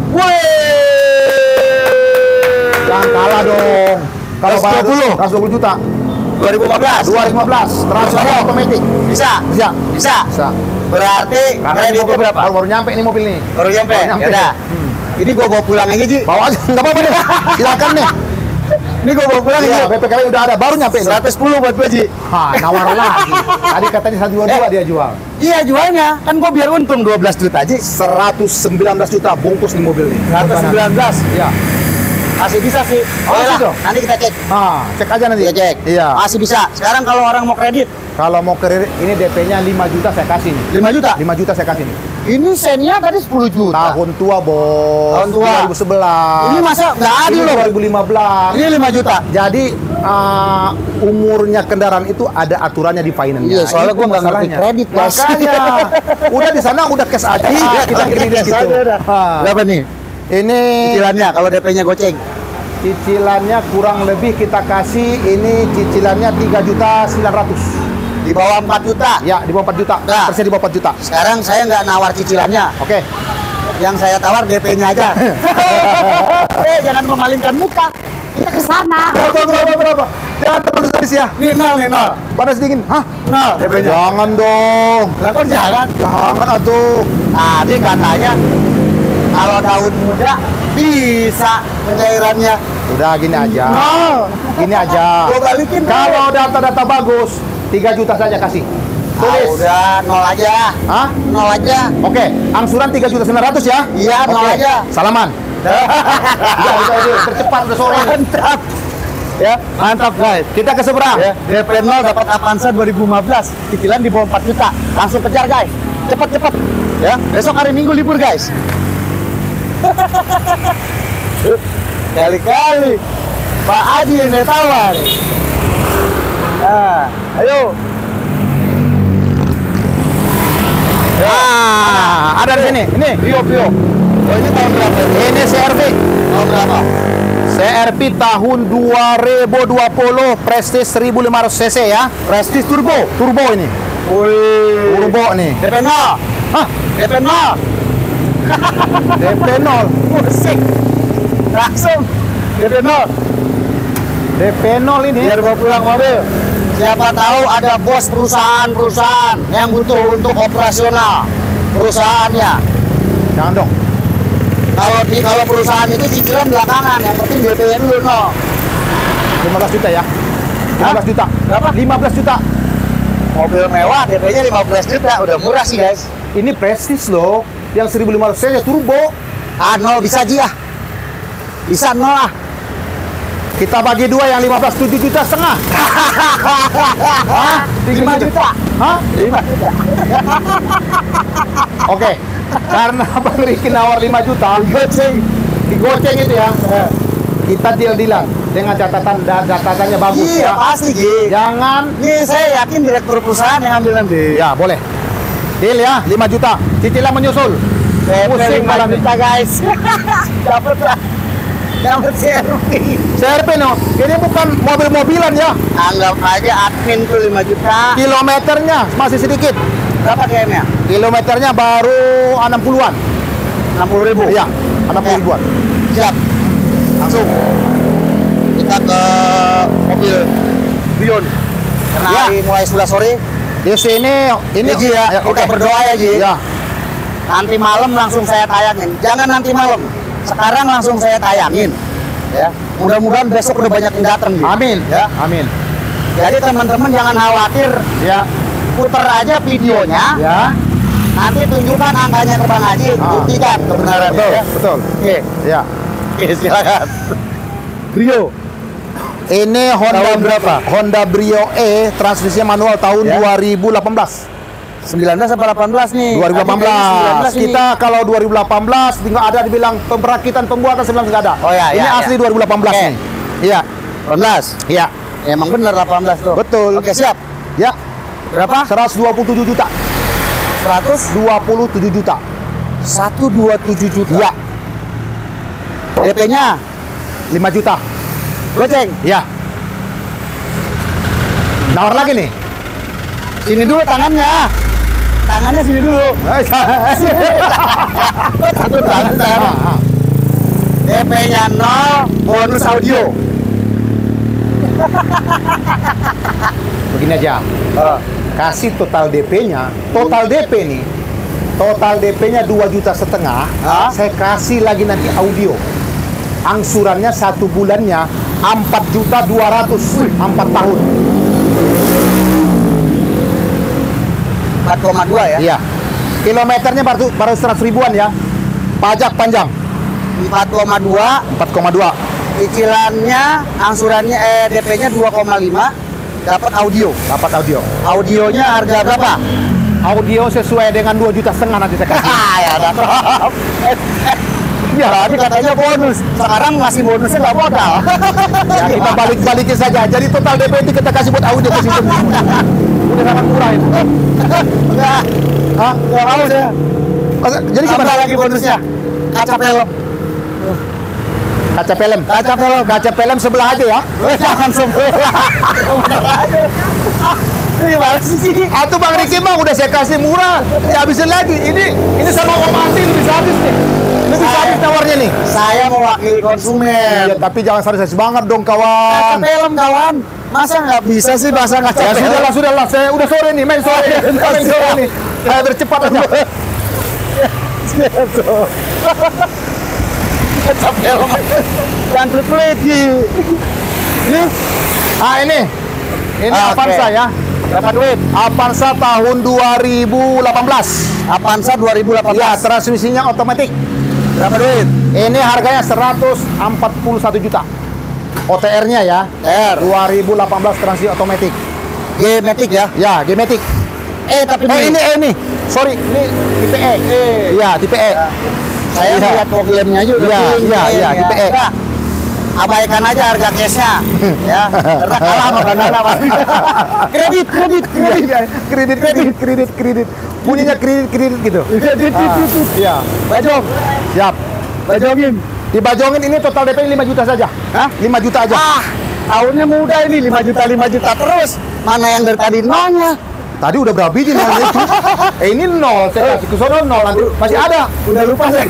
Jangan kalah dong. Kalau seratus dua puluh. seratus dua puluh juta. dua ribu lima belas. dua ribu lima belas transmisi otomatis. Bisa? Bisa. Bisa. Bisa. Berarti Karena ini kreditnya mobil berapa? Baru, baru nyampe ini mobil nih. Baru nyampe. Baru nyampe. Ya udah. Ini gua bawa pulang aja, Ji. Bawa aja, nggak apa-apa deh. Silakan nih. Ini gua bawa pulang Iya, ya. B P K B udah ada, baru nyampe. nih. seratus sepuluh buat gua, Ji. Hah, nawar lagi. Tadi katanya seratus dua puluh dua dia jual. Iya, jualnya. Kan gua biar untung dua belas juta, Ji. seratus sembilan belas juta bungkus di mobil nih. seratus sembilan belas. Iya. Masih bisa sih. Oh, Boleh lah, gitu? nanti kita cek. Nah, cek aja nanti. Kita cek. Iya. Masih bisa. Sekarang kalau orang mau kredit, Kalau mau kredit ini D P-nya lima juta saya kasih nih. lima juta. lima juta saya kasih nih. Ini sennya tadi sepuluh juta. Tahun tua, Bos. Tahun tua. dua ribu sebelas. Ini masa nggak adil Ini loh. dua ribu lima belas. Ini lima juta. Jadi uh, umurnya kendaraan itu ada aturannya di finance-nya. Iya, soalnya Itu gua nggak ngerti masalahnya. kredit, Bos. Makanya udah di sana udah cash aja. Iya, kita kredit cash gitu. aja udah. Ah. Berapa nih? Ini Cicilannya kalau D P-nya goceng. cicilannya kurang lebih kita kasih ini cicilannya tiga juta sembilan ratus. Di bawah empat juta. Ya, di bawah empat juta. Nah. Persen di bawah empat juta. Sekarang saya nggak nawar cicilannya. Oke. Yang saya tawar D P-nya aja. Eh, jangan memalingkan muka. Kita ke sana. Berapa berapa berapa? Jangan terus terus ya. Nih nol, nih nol. Panas dingin. Hah? Nol D P-nya. Jangan dong. Lah kok jangan? Jangan atuh. Tadi katanya kalau daun muda bisa pencairannya. Udah gini aja. Nol. Gini aja. Gua balikin. Kalau data-data bagus, tiga juta saja kasih. Ah, Tulis. udah nol aja. Hah? Nol aja. Oke, angsuran tiga juta sembilan ratus ya? Iya, nol Oke. aja. Salaman. Udah, udah, udah. Bercepat, udah sore. Mantap. Ya, mantap guys. Kita ke seberang. Ya, D P nol dapat Avanza dua ribu lima belas. Cicilan di bawah empat juta. Langsung kejar guys. Cepet cepet. Ya, besok hari Minggu libur guys. Kali-kali Pak Adi yang ditawar. Nah, ayo. Ah, ada di sini. Ini. Prio, Prio. Oh, ini tahun berapa? Ini C R V. Tahun berapa? C R V tahun dua ribu dua puluh Prestige seribu lima ratus cc ya. Prestige Turbo. Turbo ini. Wih. Turbo nih. D P nol. Hah? D P nol. D P nol. Musik. Langsung. D P nol. D P nol ini. Biar bawa pulang mobil. Siapa tahu ada bos perusahaan-perusahaan yang butuh untuk operasional perusahaannya. Jangan dong. Kalau di kalau perusahaan itu cicilan belakangan, yang penting D P-nya dulu nol. lima belas juta ya. lima belas juta. Berapa? lima belas juta. Mobil mewah D P-nya lima belas juta, udah murah sih guys. Ini Prestige loh. Yang seribu lima ratus cc turbo. Ah nol bisa aja ya. Bisa nol lah. Kita bagi dua yang lima belas tujuh juta setengah. Hah? lima juta. Hah? lima juta. Oke. Karena Bang Riki nawar lima juta, Goceng. digoceng itu ya. Kita deal-dealan dengan catatan da- catatannya bagus Iya ya. pasti Gi. Jangan. Ini saya yakin direktur perusahaan yang ambil nanti. Ya, boleh. Deal ya, lima juta. Cicilan menyusul. Pusing lima malam ini. juta guys. Dapat lah. Dapat C R V. C R V no, ini bukan mobil-mobilan ya. Anggap aja admin tuh lima juta. Kilometernya masih sedikit. Berapa K M-nya? Kilometernya baru enam puluhan. enam puluh ribu. Iya, enam puluh ribuan. Siap. Langsung. Kita ke mobil Bion. Karena Ya. hari mulai sebelas sore. Di sini ini Ini Ji ya, oke. kita berdoa ya Ji. Ya. Nanti malam langsung saya tayangin. Jangan nanti malam. Sekarang langsung saya tayangin. Ya. Mudah-mudahan besok udah banyak yang datang. Ji. Amin. Ya. Amin. Jadi teman-teman jangan khawatir. Ya. Puter aja videonya. Ya. Nanti tunjukkan angkanya ke Bang Haji. Ah. Buktikan kebenarannya. Betul, Ya. betul. Oke. Ya. Oke, silakan. Brio. Ini Honda Tahun berapa? Honda Brio E, transmisinya manual tahun Ya. dua ribu delapan belas. sembilan belas apa delapan belas nih? dua ribu delapan Tadi kayaknya sembilan belas. belas ini. Kita kalau dua ribu delapan belas tinggal ada dibilang pemerakitan pembuatan sembilan belas nggak ada. Oh, ya, Ini ya, asli ya. dua ribu delapan belas Oke. nih. Iya. delapan belas. Iya. Emang bener delapan belas tuh. Betul. Oke, siap. Ya. Berapa? seratus dua puluh tujuh juta. seratus dua puluh tujuh juta. seratus dua puluh tujuh juta. Iya. D P-nya lima juta. goceng. Iya. Nawar lagi nih. Sini dulu tangannya. Tangannya sini dulu. Satu tangan tangan. Ah, ah. D P-nya nol, bonus audio. Begini aja. Oh. Kasih total D P-nya. Total D P nih. Total D P-nya dua juta setengah. Hah? Saya kasih lagi nanti audio. Angsurannya satu bulannya empat juta dua ratus empat tahun. empat koma dua ya. Iya. Kilometernya baru baru seratus ribuan ya. Pajak panjang empat koma dua empat koma dua. Cicilannya, angsurannya, eh D P-nya dua koma lima, dapat audio. Dapat audio. Audionya harga berapa? Audio sesuai dengan dua juta setengah nanti saya kasih. ya, dapat. Ya, tapi katanya bonus. Sekarang masih bonusnya nggak modal. Ya, kita balik-balikin saja. Jadi total D P itu kita kasih buat audio ke situ. Udah sangat murah itu. Enggak. Hah? Nggak mau saya. Jadi gimana Apa lagi bonusnya? Kaca pelek. Kaca film? Kaca pelek. Kaca film sebelah aja ya. Jangan sebelah. Ini mana sih? Atau Bang Riki mah udah saya kasih murah, dihabisin lagi. Ini ini sama Om Ati lebih habis nih. Lebih Saya- habis tawarnya nih. Saya mewakili konsumen. Iya, tapi jangan sadis banget dong Kaca kawan. film kawan. Masa nggak bisa sih bahasa kaca Ya film? sudahlah, sudahlah. Saya udah sore nih, main sore. Main sore nih. Saya bercepat aja. Kaca film. Yang pelit di. Ini Ah ini, ini Ah, Avanza oke. ya. berapa duit? Avanza tahun dua ribu delapan belas. Avanza dua ribu delapan Ya, belas. transmisinya otomatis. Berapa duit? Ini harganya seratus empat puluh satu juta. O T R-nya ya, R. dua ribu delapan belas transmisi otomatis. G-Matic ya. Ya, G-Matic. Eh tapi Eh ini, eh ini. Sorry, ini tipe E. Iya, tipe E. saya Iya. lihat problemnya juga. Iya, Ini, iya, iya, ya. tipe E. Udah, abaikan aja harga cashnya, ya. Karena kalah sama Bandana, Pak. Kredit, kredit, kredit. Iya, kredit, kredit, kredit, kredit. Bunyinya kredit, kredit gitu. Kredit, Ah, kredit. Iya, Bajong, siap. bajongin. Dibajongin ini total D P lima juta saja. Hah? lima juta aja. Ah, tahunnya muda ini lima juta, lima juta terus. Mana yang dari tadi nolnya? Tadi udah berapa biji nolnya itu? Eh ini nol, saya kasih ke sono nol nanti masih ada. Udah lupa saya.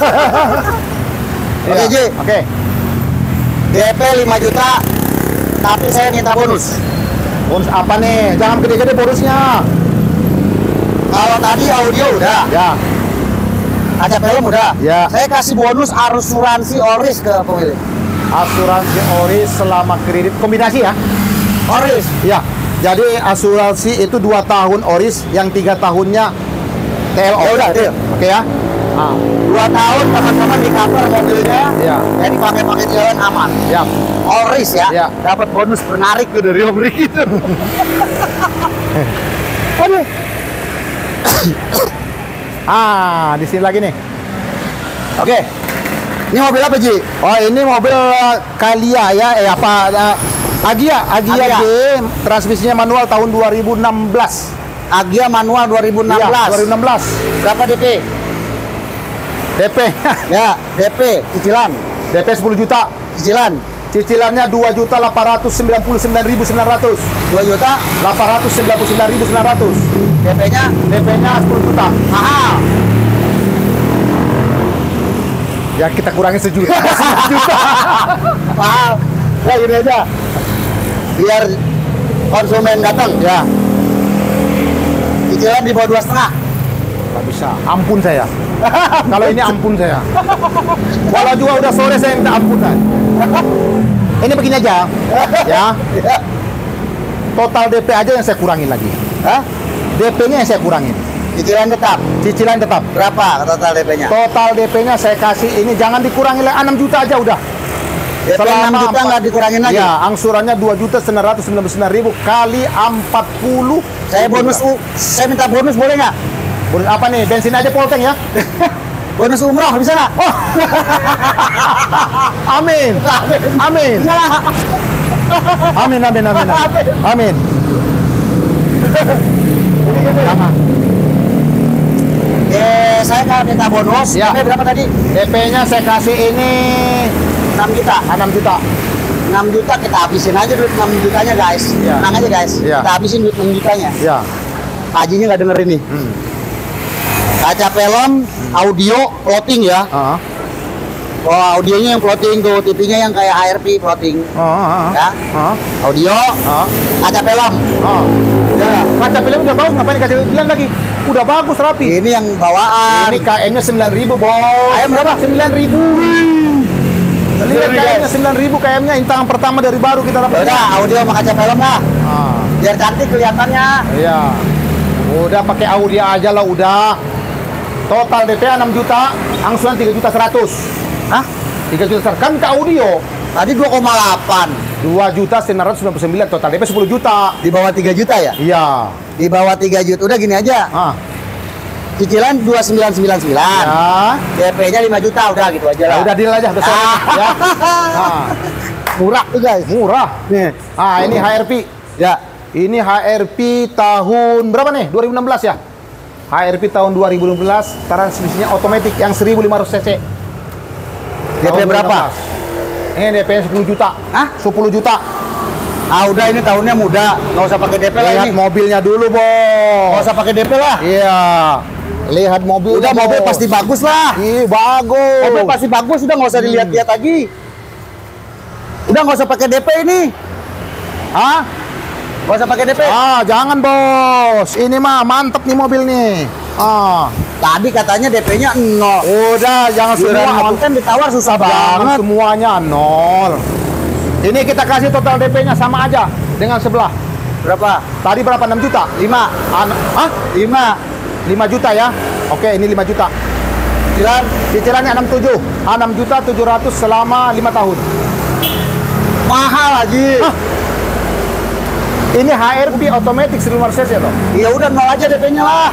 Oke, Iya. Ji. Oke. D P lima juta, tapi saya minta bonus. Bonus apa nih? Jangan gede-gede bonusnya. Kalau tadi audio udah, Ya, kaca film udah. Ya. Saya kasih bonus asuransi Oris ke pemilik. asuransi Oris selama kredit kombinasi ya. Oris. Ya. Jadi asuransi itu dua tahun Oris, yang tiga tahunnya T L O. Ya udah, deal. Oke ya. Ah, Dua tahun teman-teman di cover mobilnya, Iya. jadi pakai-pakai jalan aman. ya. Oris ya, Iya. dapat bonus menarik tuh dari Om Riki itu. Aduh. Ah, di sini lagi nih. Oke, ini mobil apa Ji? Oh, ini mobil uh, Kalia ya, eh apa uh, Agia, Agia, Agia. G, transmisinya manual tahun dua ribu enam belas. Agia manual dua ribu enam belas. Iya, dua ribu enam belas. Berapa D P? D P Ya, D P cicilan, D P sepuluh juta. cicilan Cicilannya dua juta delapan ratus sembilan puluh sembilan ribu sembilan ratus. dua juta, delapan ratus sembilan puluh sembilan ribu sembilan ratus. D P-nya D P-nya sepuluh juta. mahal. Ya kita kurangi sejuta. Mahal. Ya gini aja. Biar konsumen datang, Ya, cicilan di bawah dua setengah. nggak bisa. Ampun saya. Kalau ini ampun saya. Walau juga udah sore saya minta ampunan. Ini begini aja. Ya, Ya. total D P aja yang saya kurangin lagi. Hah? D P-nya yang saya kurangin. Cicilan tetap. Cicilan tetap. Berapa total D P-nya? Total D P-nya saya kasih ini jangan dikurangi lagi enam juta aja udah. D P enam juta empat- nggak dikurangin lagi. Ya, angsurannya dua juta sembilan ratus sembilan puluh sembilan ribu kali empat puluh. Saya bonus U, saya minta bonus boleh nggak? Bonus apa nih? Bensin aja polteng ya. Bonus umroh bisa nggak? Oh. Amin. Amin. Amin, amin, amin. Amin. Amin. Jangan. Eh, saya nggak minta bonus. Ya. D P berapa tadi? D P-nya saya kasih ini enam juta. enam juta. enam juta kita habisin aja duit enam jutanya guys. Ya. Tenang aja guys. Ya. Kita habisin duit enam jutanya. Ya. Hajinya nggak dengerin nih. Hmm. Kaca film, audio, floating ya. Ah. Oh, audionya yang floating tuh, T V-nya yang kayak H R V floating. Ah. Ah. Ya. Ah. Audio, Ah. kaca film. Ah. Ya. Kaca film udah bagus, ngapain kaca film lagi? Udah bagus, rapi. Ini yang bawaan. Ini K M-nya sembilan ribu, bos. Ayam berapa? sembilan ribu. Lihat Sorry, K M-nya guys. sembilan ribu, K M-nya intangan pertama dari baru kita dapat. Udah, audio sama kaca film lah. Ah. Biar cantik kelihatannya. Iya. Udah pakai audio aja lah udah. Total D P enam juta, angsuran tiga juta seratus. Hah? tiga juta seratus. Kan ke audio. Tadi dua koma delapan. dua juta sembilan ratus sembilan puluh sembilan, total D P sepuluh juta. Di bawah tiga juta ya? Iya. Di bawah tiga juta. Udah gini aja. Ah. Cicilan dua ribu sembilan ratus sembilan puluh sembilan. Ya. D P-nya lima juta, udah gitu aja lah. Ya, udah deal aja, udah sore. Ah. Ya. Ah. Murah tuh guys. Murah. Nih. Ah, ini H R V. Ya. Ini H R V tahun berapa nih? dua ribu enam belas ya? H R V tahun dua ribu enam belas, transmisinya otomatis yang seribu lima ratus cc. D P berapa? Ini D P sepuluh juta. Hah? sepuluh juta. Ah udah, ini tahunnya muda, nggak usah pakai D P lah Lihat ini. mobilnya dulu, Nggak Bos. usah pakai D P lah. Iya. Lihat mobil. Udah mobil pasti bagus lah. Ih, bagus. Mobil pasti bagus, udah nggak usah dilihat-lihat lagi. Udah nggak usah pakai D P ini. Hah? Nggak usah pakai D P. Ah, jangan, Bos. Ini mah mantep nih mobil nih. Ah. Tadi katanya D P-nya nol. Udah, jangan Giliran semua konten ditawar susah Jangan banget. semuanya nol. Ini kita kasih total D P-nya sama aja dengan sebelah. Berapa? Tadi berapa? enam juta? lima. An Hah? lima. lima juta ya? Oke, ini lima juta. Cicilan Cicilannya enam puluh tujuh. enam juta tujuh ratus selama lima tahun. mahal lagi. Hah? Ini H R V otomatis seribu lima ratus cc loh. Ya udah nol aja D P-nya lah.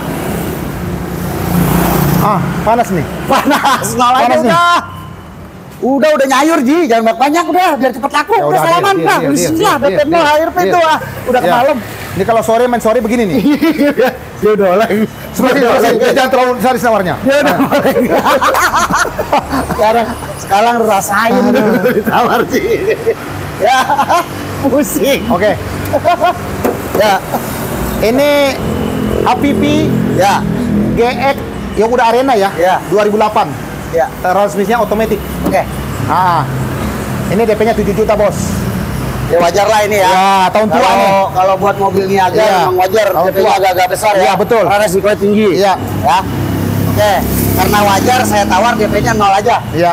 Ah, panas nih. Panas, nol aja Panas nih. udah. Udah udah nyayur Ji, jangan banyak udah biar cepet laku. Ya udah udah, salaman deal, Pak. deal, deal, Bismillah, deal, D P nol deal, H R V deal. itu ah. Udah Ya. kemalem. Ini kalau sore main sore begini nih. Ya udah lagi. Seperti itu, jangan terlalu besar nawarnya. Ya udah mulai. Sekarang sekarang rasain dulu ditawar Ji. Ya, pusing. Oke. Ya, Ini A P P ya, G X yang udah arena ya, Ya. dua ribu delapan. ya. Transmisinya otomatis. Oke. Ah, ini D P-nya tujuh juta, Bos. Ya wajar lah ini ya. Ya, tahun tua Kalau nih. kalau buat mobil niaga Iya. memang wajar, Tahun D P-nya tua. agak-agak besar ya. Iya, betul. Karena resikonya tinggi. Iya. Ya. Oke, karena wajar saya tawar D P-nya nol aja. Iya.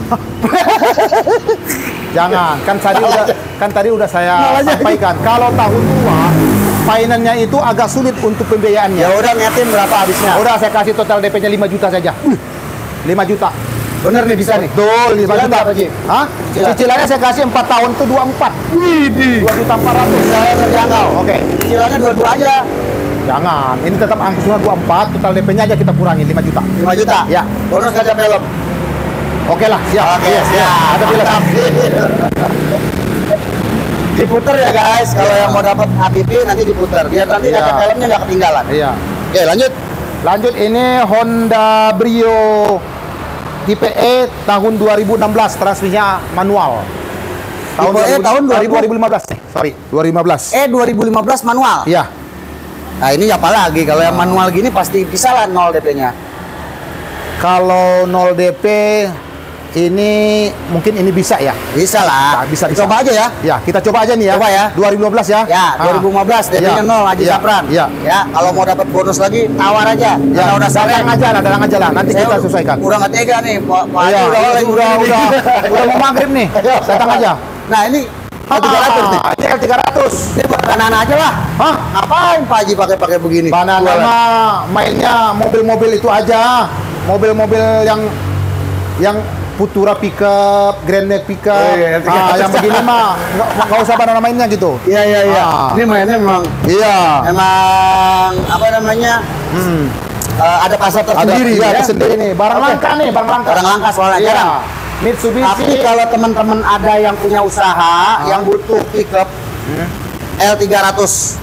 Jangan, kan tadi Nol udah aja. kan tadi udah saya Nol aja. sampaikan. Kalau tahun tua, finance-nya itu agak sulit untuk pembiayaannya. Ya udah niatin berapa habisnya? Udah saya kasih total D P-nya lima juta saja. lima juta. Bener nih bisa nih. Betul, lima Cicilan juta. berapa, Ji? Hah? Cicilan. Cicilannya saya kasih empat tahun itu dua puluh empat. Widih. dua juta empat ratus. Saya terjangkau. Oke. Cicilannya dua-dua aja. Jangan, ini tetap angka semua dua puluh empat, total D P-nya aja kita kurangi lima juta. lima juta. Ya. Bonus kaca film. Oke lah, siap. Oke, Iya, siap. Ada film. Mantap. Diputer ya guys, kalau yang mau dapat A P P nanti diputer. Biar nanti Iya. kaca filmnya nggak ketinggalan. Iya. Oke, lanjut. Lanjut, ini Honda Brio tipe E tahun dua ribu enam belas, transmisinya manual. Tipe E tahun dua ribu? dua ribu lima belas nih. Sorry, dua ribu lima belas. E dua ribu lima belas manual. Iya. Nah ini apa lagi? Kalau yang manual gini pasti bisa lah nol D P-nya. Kalau nol D P ini mungkin ini bisa ya. Bisa lah. Nah, bisa, bisa. Coba aja ya. Ya, kita coba aja nih ya. Coba ya. dua ribu lima belas ya. Ya, Ah. dua ribu lima belas D P-nya Iya. nol Haji Iya. Sapran. Iya. Ya, kalau mau dapat bonus lagi tawar aja. Ya, Karena udah sore. datang aja lah, datang aja lah. Nanti Saya kita sesuaikan. Udah nggak tega nih, Pak Pak Haji Iya, udah udah, lagi udah, begini. udah, udah mau maghrib nih. Datang aja. Nah ini L tiga ratus nih. Ah, ini L tiga ratus. Ini buat banana aja lah. Hah? Ngapain Pak Haji pakai-pakai begini? Banana Jualan. mah mainnya mobil-mobil itu aja. Mobil-mobil yang yang Putura pickup, Grand Max pickup. Oh, iya, L tiga ratus. Ah, yang begini mah nggak nggak usah banana mainnya gitu. Iya iya iya. Ah. Ini mainnya memang Iya. emang apa namanya? Hmm. eh, ada pasar Ada tersendiri iya, ya. tersendiri nih. Barang Oke. langka nih, barang langka. Barang langka soalnya Iya. jarang. Mitsubishi. Tapi kalau teman-teman ada yang punya usaha yang butuh pickup Hmm. L tiga ratus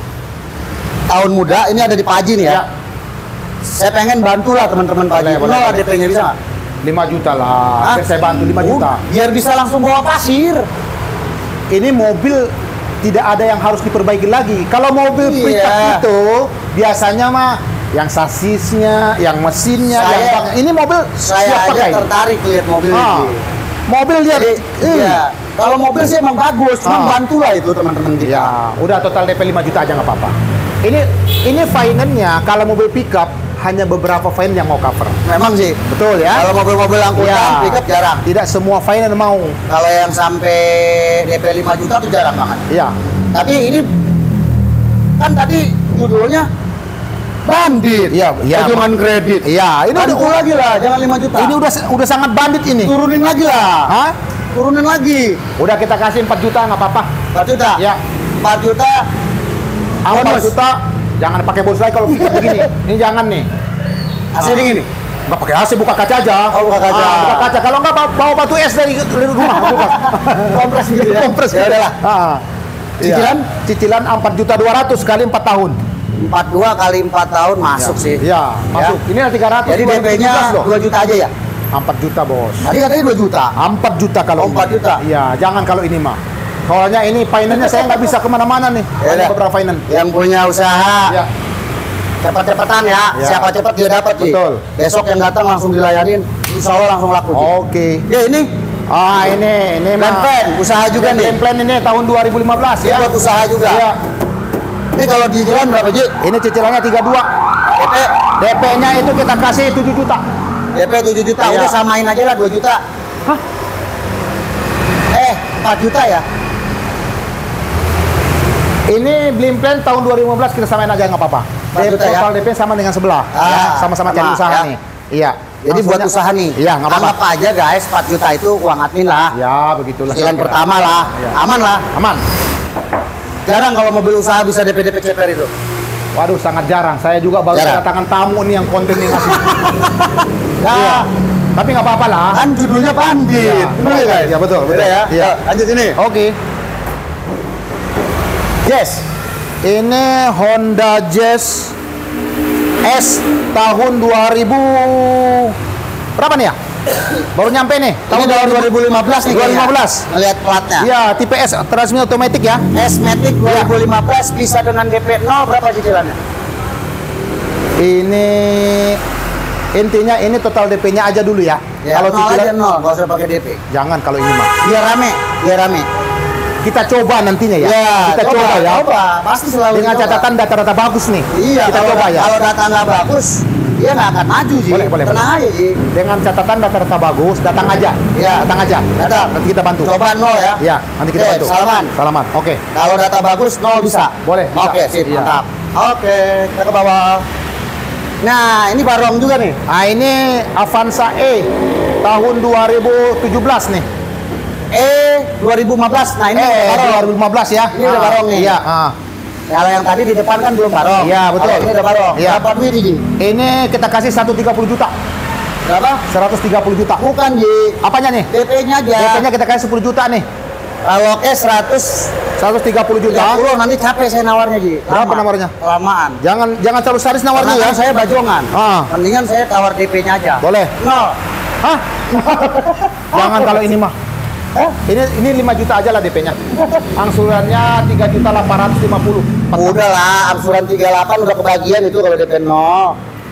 tahun muda, ini ada di Pak Haji nih ya. Ya. Saya pengen bantu lah teman-teman Pak Haji. Boleh, boleh. Nol D P-nya bisa nggak? lima juta lah. Hah? Biar saya bantu lima juta. Uh, biar bisa langsung bawa pasir. Ini mobil tidak ada yang harus diperbaiki lagi. Kalau mobil Iya. pickup itu biasanya mah yang sasisnya, yang mesinnya, Saya- yang bak- ini mobil Saya siap aja pakai. tertarik lihat mobil Ah, ini. mobil lihat. Jadi, Hmm. iya. Kalau mobil sih emang bagus, cuma Ah. bantu lah itu teman-teman kita. Ya, udah total D P lima juta aja nggak apa-apa. Ini ini finance-nya kalau mobil pickup hanya beberapa finance yang mau cover. Memang sih. Betul ya? Kalau mobil-mobil angkutan Ya. pickup jarang. Tidak semua finance mau. Kalau yang sampai D P lima juta tuh jarang banget. Iya. Tapi ini kan tadi judulnya bandit. Iya, iya. Tagihan kredit. Iya, ini Ini udah udah lagi lah, jangan lima juta. ini udah udah sangat bandit ini. turunin lagi lah. Hah? turunin lagi. Udah kita kasih empat juta nggak apa-apa. empat juta. Ya. empat juta. empat Bonus. juta. Jangan pakai bonus lagi kalau begini. Ini jangan nih. A C dingin nih. Nggak pakai A C, buka kaca aja. Oh, buka kaca. Ah, buka kaca. Kalau nggak bawa batu es dari dari rumah, buka. Kompres gitu ya. Kompres. Ya udahlah. Ah. Cicilan? Iya. Cicilan empat juta dua ratus kali empat tahun. empat puluh dua kali empat tahun masuk Ya. sih. Iya, masuk. Ini ada tiga ratus. Jadi D P-nya dua juta aja ya? empat juta, Bos. Tadi katanya dua juta. empat juta kalau Oh, empat ini. juta? Iya, jangan kalau ini mah. Soalnya ini finance-nya saya nggak bisa kemana-mana nih. Ya Ada udah. beberapa finance. Yang punya usaha Ya. cepat-cepatan ya. Ya. Siapa cepat dia dapat sih. Betul. Besok yang datang langsung dilayanin, insya Allah langsung laku. Ji. Oke. Ya ini Ah, ini ini plan mah. plan usaha juga nih. Plan ini tahun dua ribu lima belas Ini ya. buat usaha juga. Iya. Ini kalau di jalan berapa Ji? Ini cicilannya tiga puluh dua. D P D P-nya itu kita kasih tujuh juta. D P tujuh juta. Iya. Udah samain aja lah dua juta. Hah? Eh empat juta ya? Ini Blim Plan tahun dua ribu lima belas kita samain aja nggak apa-apa. empat juta ya? Total D P sama dengan sebelah. Ah, Ya, sama-sama cari sama, usaha ya. nih. Iya. Jadi buat Maksudnya- usaha nih. Iya, nggak apa-apa. Anggap aja guys, empat juta itu uang admin lah. Ya, begitulah. Cicilan kira-kira. pertama lah. Iya. Aman lah. Aman. Jarang kalau mobil usaha bisa D P D P C P R itu. Waduh, sangat jarang. Saya juga baru Jarang. kedatangan tamu nih yang konten yang ngasih. Nah, Iya. Tapi nggak apa-apa lah. kan judulnya Pandit. Iya. Bener ya guys? Iya, betul, betul. Bener ya? Iya. Yuk, lanjut ini. Oke. Yes. Ini Honda Jazz S tahun dua ribu berapa nih ya? Baru nyampe nih. Tahun dua ribu lima belas nih. dua ribu lima kayaknya. belas. Ngeliat platnya. Iya, tipe S, transmisi otomatis ya. S-Matic dua ribu lima belas bisa dengan D P nol berapa cicilannya? Ini intinya ini total D P-nya aja dulu ya. Ya, Kalau nol aja cicilan nol, nggak usah pakai D P. jangan kalau ini mah. Biar rame, biar rame. Kita coba nantinya ya. Ya, kita coba, ya. Coba, pasti selalu Dengan dicoba. catatan data-data bagus nih. Iya, kita kalau, coba ya. kalau data nggak bagus, dia nggak akan maju sih. Boleh, boleh, Tenang aja sih. Dengan catatan data-data bagus, datang aja. Iya. Datang aja. Datang. Nanti kita bantu. Coba nol ya. Iya, nanti kita Oke, bantu. salaman. Salaman. Oke. Kalau data bagus nol bisa. Boleh, bisa. Oke, sip, Iya. mantap. Oke, kita ke bawah. Nah, ini barong juga nih. Nah, ini Avanza E tahun dua ribu tujuh belas nih. E dua ribu lima belas. Nah, ini Eh, udah barong. dua ribu lima belas ya. Ini udah Ah, barong nih. Iya, ah. Kalau yang tadi di depan kan belum barong. Iya, betul. Kalau ini udah barong. Iya. Berapa duit ini? Ini kita kasih seratus tiga puluh juta. Berapa? seratus tiga puluh juta. Bukan, Ji. Apanya nih? D P-nya aja. D P-nya kita kasih sepuluh juta nih. Kalau cash seratus seratus tiga puluh tiga juta. puluh nanti capek saya nawarnya, Ji. Berapa Lama. nawarnya? Kelamaan. Jangan jangan terlalu sadis Karena nawarnya kan ya. saya bajongan. Ah. Mendingan saya tawar D P-nya aja. Boleh. Nol. Hah? Jangan kalau ini mah. Eh? Ini ini lima juta aja lah D P-nya. Angsurannya tiga juta delapan ratus lima puluh. Udah lah, angsuran tiga puluh delapan udah kebagian itu kalau D P nol.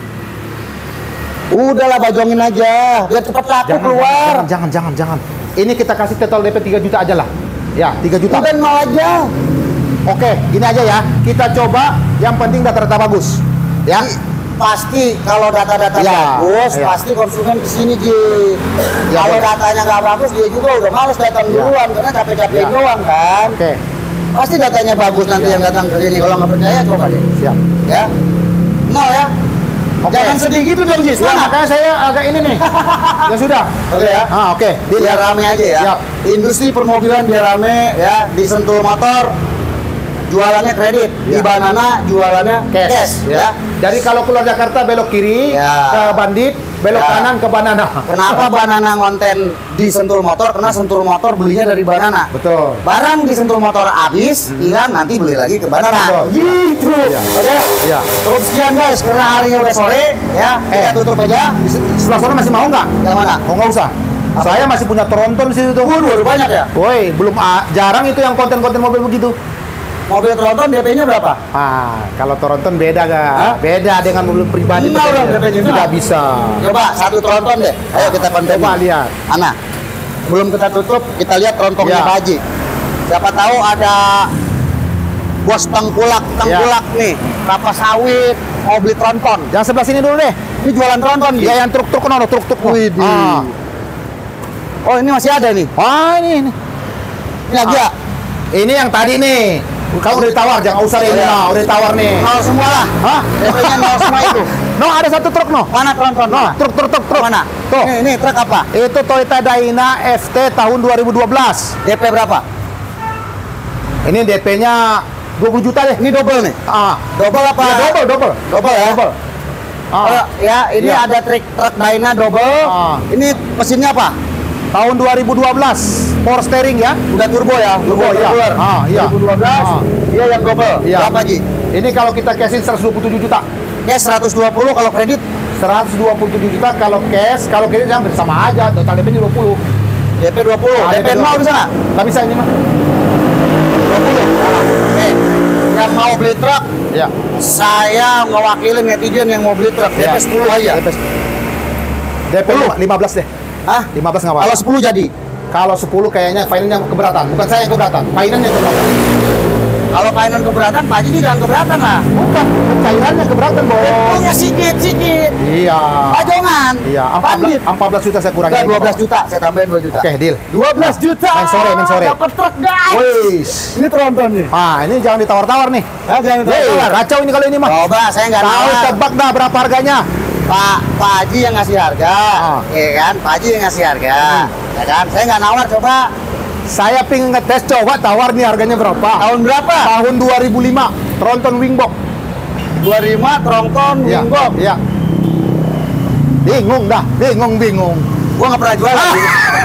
Udah lah, bajongin aja. Biar cepat laku Jangan, keluar. jangan, jangan, jangan, jangan. Ini kita kasih total D P tiga juta aja lah. Ya, tiga juta. Udah nol aja. Oke, gini aja ya. Kita coba yang penting data-data bagus. Ya. Pasti kalau data-data Ya, bagus, ya. pasti konsumen kesini, Ji. Ya, Kalau boleh. datanya nggak bagus, dia juga udah males datang Ya. duluan karena capek-capek Ya. doang kan. Oke, Pasti datanya bagus nanti yang datang ke sini. Kalau nggak percaya, coba deh. siap. Ya, nol ya. Oke. Jangan sedih gitu dong, Ji. Ya, Semangat. makanya saya agak ini nih. Ya sudah. Oke ya. Ah, oke. Deal Biar ya. rame aja ya. Siap. Industri permobilan biar rame ya. Di Sentul Motor jualannya kredit, di Ya. Banana jualannya cash, Cash, ya. Jadi kalau keluar Jakarta belok kiri Ya. ke Bandit, belok Ya. kanan ke Banana. Kenapa Banana ngonten di Sentul Motor? Karena Sentul Motor belinya dari Banana. Betul. Barang di Sentul Motor habis, hilang nanti beli lagi ke Banana. Betul. Gitu. Ya. Oke. Ya. Terus sekian guys, karena harinya udah sore, ya. Kita Eh. tutup aja. Di se- sebelah sana masih mau nggak? Yang mana? Oh, nggak usah. Saya masih punya Tronton di situ tuh. Waduh, udah banyak ya. Woi, belum ah, jarang itu yang konten-konten mobil begitu. Mobil Tronton D P-nya berapa? Ah, kalau Tronton beda Hah? gak? Beda dengan mobil pribadi. Enggak dong, D P-nya. Tidak bisa. Coba satu Tronton deh. Ayo kita konten. Coba lihat. Ana, belum kita tutup, kita lihat Trontongnya Ya. Pak Haji. Siapa tahu ada bos tengkulak, tengkulak Ya. nih, kelapa sawit, mau beli Tronton. Yang sebelah sini dulu deh. Ini jualan Tronton gitu. Ya yang truk-truk kan ada truk-truk. Widih. Ah. Oh ini masih ada nih. Ah, ini ini. Ini lagi ya. Ini yang tadi nih. Kamu udah ditawar, jangan usah deh ini Ya. nah, udah ditawar nih. Nol semua lah. Hah? D P-nya nol semua itu. No, ada satu truk no. Mana tronton? No, truk truk truk truk. Mana? Tuh. Ini, ini truk apa? Itu Toyota Dyna F T tahun dua ribu dua belas. D P berapa? Ini D P-nya dua puluh juta deh. Ini double nih. Ah, Double apa? ya, double, double. Double ya? Double. Oh, Ah, ya, ini Iya. ada truk truk Dyna double. Ah. Ini mesinnya apa? tahun dua ribu dua belas. Power steering ya. Udah turbo ya? Turbo, iya. double. Ah, iya. dua ribu dua belas. Ah. Iya yang double. Iya. Berapa, Ji? Ini kalau kita cashin seratus dua puluh tujuh juta. Cash seratus dua puluh, kalau kredit seratus dua puluh tujuh juta kalau cash, kalau kredit yang sama aja, total D P-nya dua puluh. D P dua puluh. Ah, D P nol bisa nggak? Nggak bisa ini mah. dua puluh. Oke. Yang mau beli truk, Ya. saya ngewakilin netizen yang mau beli truk. D P Ya. sepuluh aja. D P, D P lima belas deh. Hah? lima belas nggak apa-apa. Kalau sepuluh jadi. Kalau sepuluh kayaknya finance yang keberatan, bukan saya yang keberatan, finance yang keberatan. Kalau kainan keberatan, Pak Haji jangan keberatan lah. Bukan, cairannya keberatan, Bos. Punya sikit-sikit. Iya. Pajongan. Iya, Pandit. empat belas juta saya kurangi. Enggak, dua belas juta. Saya tambahin dua juta. Oke, deal. dua belas juta. Main sore, main sore. Dapat truk, guys. Wis. Ini tronton nih. Ah, ini jangan ditawar-tawar nih. Ah, jangan Hei, ditawar. kacau ini kalau ini mah. Coba, saya nggak Tahu nawar. tebak dah berapa harganya? Pak Pak Haji yang ngasih harga, Ah. ya kan? Pak Haji yang ngasih harga, Hmm. ya kan? Saya nggak nawar, coba. Saya pingin ngetes, coba tawar nih harganya berapa. Tahun berapa? Tahun dua ribu lima, Tronton Wingbox. dua puluh lima Tronton Iya, Wingbox. iya. Bingung dah, bingung bingung. Gua nggak pernah jual. lagi.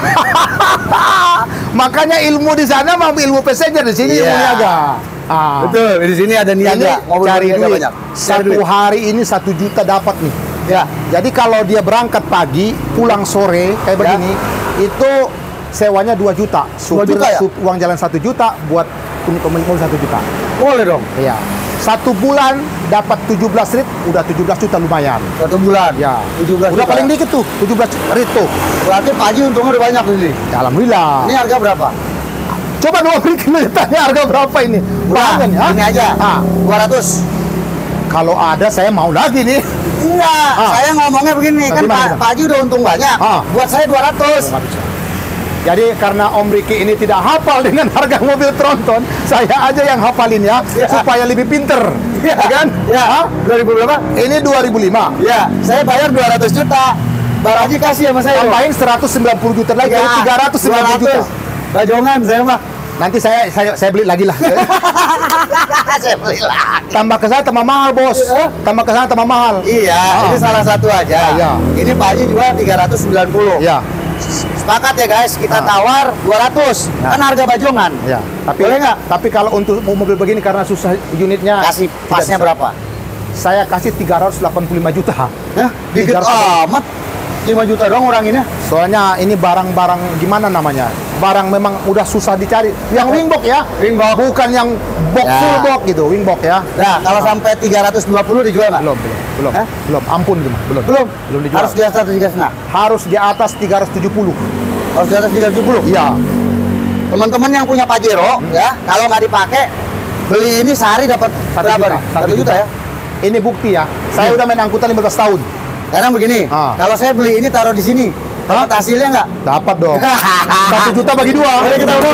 Makanya ilmu di sana mah ilmu passenger, di sini Iya. ilmu niaga. Ah. Betul, di sini ada Ini niaga. Mobil cari niaga duit. banyak. Cari Satu duit. hari ini satu juta dapat nih. Ya, Jadi kalau dia berangkat pagi, pulang sore kayak Ya. begini, itu sewanya dua juta. Supir, juta ya? sup- uang jalan satu juta, buat unit komunitas satu juta. boleh dong. Iya. Satu bulan dapat tujuh belas rit, udah tujuh belas juta lumayan. Satu bulan. Ya. tujuh belas Udah juta. paling dikit tuh, tujuh belas rit tuh. Berarti Pak Haji untungnya udah banyak ini. Ya, alhamdulillah. Ini harga berapa? Coba dong kita tanya harga berapa ini? Udah, Berapa nih, ha? ini aja. Ah, dua ratus. kalau ada saya mau lagi nih. Enggak, Ah. saya ngomongnya begini, Nah, kan gimana, Pak, gimana? Pak Haji udah untung banyak. Ah. Buat saya dua ratus. Jadi karena Om Riki ini tidak hafal dengan harga mobil Tronton, saya aja yang hafalin ya, Ya. supaya lebih pinter. Ya. Ya kan? Ya, Hah? dua ribu berapa? Ini dua ribu lima. Ya, saya bayar dua ratus juta. Pak Haji kasih sama saya. Tambahin seratus sembilan puluh juta lagi, jadi tiga ratus sembilan puluh juta. Bajongan saya mah. Nanti saya saya saya beli lagi lah. Saya beli lagi. Tambah ke sana tambah mahal, Bos. Eh? Tambah ke sana tambah mahal. Iya, Ah. ini salah satu aja. Iya. Ini Pak Haji jual tiga ratus sembilan puluh. Ya, Sepakat ya guys, kita Ah. tawar dua ratus. Ya. Kan harga bajongan. ya. Tapi Boleh nggak? Tapi kalau untuk mobil begini karena susah unitnya, Kasih tidak pasnya bisa. berapa? Saya kasih tiga ratus delapan puluh lima juta. Hah? Dikit tiga ratus. amat. lima juta dong nguranginnya. Soalnya ini barang-barang gimana namanya? Barang memang udah susah dicari. Yang wingbox ya, Wingbox. bukan yang box Ya. full box gitu, wingbox ya. Nah, kalau sampai tiga ratus dua puluh dijual nggak? Belum, belum, belum, Hah? belum. Ampun gitu, belum. Belum. Belum dijual. Harus di atas tiga setengah. Harus di atas tiga ratus tujuh puluh. Harus di atas tiga ratus tujuh puluh. Iya. Teman-teman yang punya Pajero, ya, kalau nggak dipakai, beli ini sehari dapat Satu berapa juta, nih? satu Satu juta juta. ya. Ini bukti ya. Saya Hmm. udah main angkutan lima belas tahun. Sekarang begini, Ah. kalau saya beli ini taruh di sini, Hah? dapat hasilnya nggak? Dapat dong. Satu juta bagi dua. Boleh kita udah.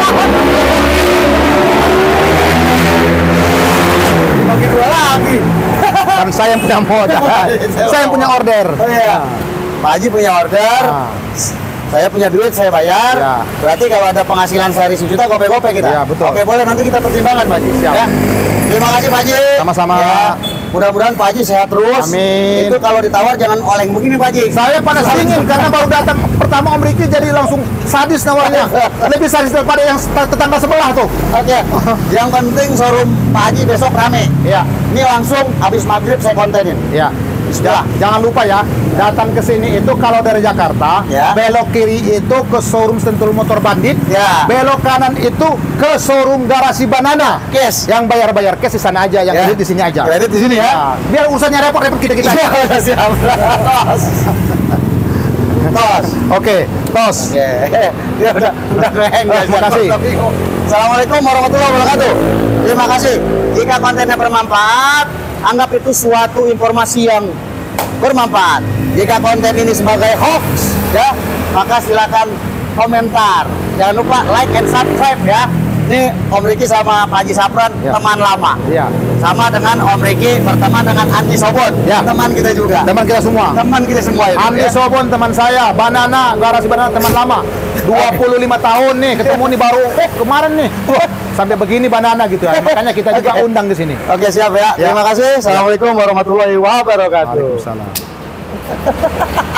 Bagi dua lagi. Kan saya yang punya modal. Saya yang punya order. Oh iya. Pak Haji punya order, Ah. saya punya duit, saya bayar. Ya. Berarti kalau ada penghasilan sehari sejuta, gope-gope kita. Ya, betul. Oke, boleh, nanti kita pertimbangkan, Pak Haji. Siap. Ya. Terima kasih, Pak Haji. Sama-sama. Ya. Mudah-mudahan Pak Haji sehat terus. Amin. Itu kalau ditawar jangan oleng begini, Pak Haji. Saya panas dingin karena baru datang pertama Om Riki jadi langsung sadis nawarnya. Lebih sadis daripada yang tetangga sebelah tuh. Oke. Yang penting showroom Pak Haji besok rame. Iya. Ini langsung habis maghrib saya kontenin. Ya. Sudah. Jangan lupa ya, datang ke sini itu kalau dari Jakarta, Ya. belok kiri itu ke showroom Sentul Motor Bandit, Ya. belok kanan itu ke showroom Garasi Banana. Cash. Yang bayar-bayar cash di sana aja, yang Ya. kredit di sini aja. Kredit di sini ya. Nah, biar urusannya repot-repot kita-kita. Iya, siap. Tos. Tos. Oke, tos. Oke. Ya udah, udah keren Ah, terima kasih. Assalamualaikum warahmatullahi wabarakatuh. Terima kasih. Jika kontennya bermanfaat, anggap itu suatu informasi yang bermanfaat. Jika konten ini sebagai hoax, ya, maka silakan komentar. Jangan lupa like and subscribe ya. Ini Om Riki sama Pak Haji Sapran Ya. teman lama. Iya. Sama dengan Om Riki berteman dengan Andi Sobon, Ya. teman kita juga. Teman kita semua. Teman kita semua itu. Andi ya. Sobon teman saya, Banana, Garasi Banana teman lama. dua puluh lima tahun nih, ketemu nih baru eh kemarin nih. Sampai begini Banana gitu ya. Makanya kita juga Oke. undang di sini. Oke, siap ya. Ya. Terima kasih. Assalamualaikum warahmatullahi wabarakatuh. Waalaikumsalam.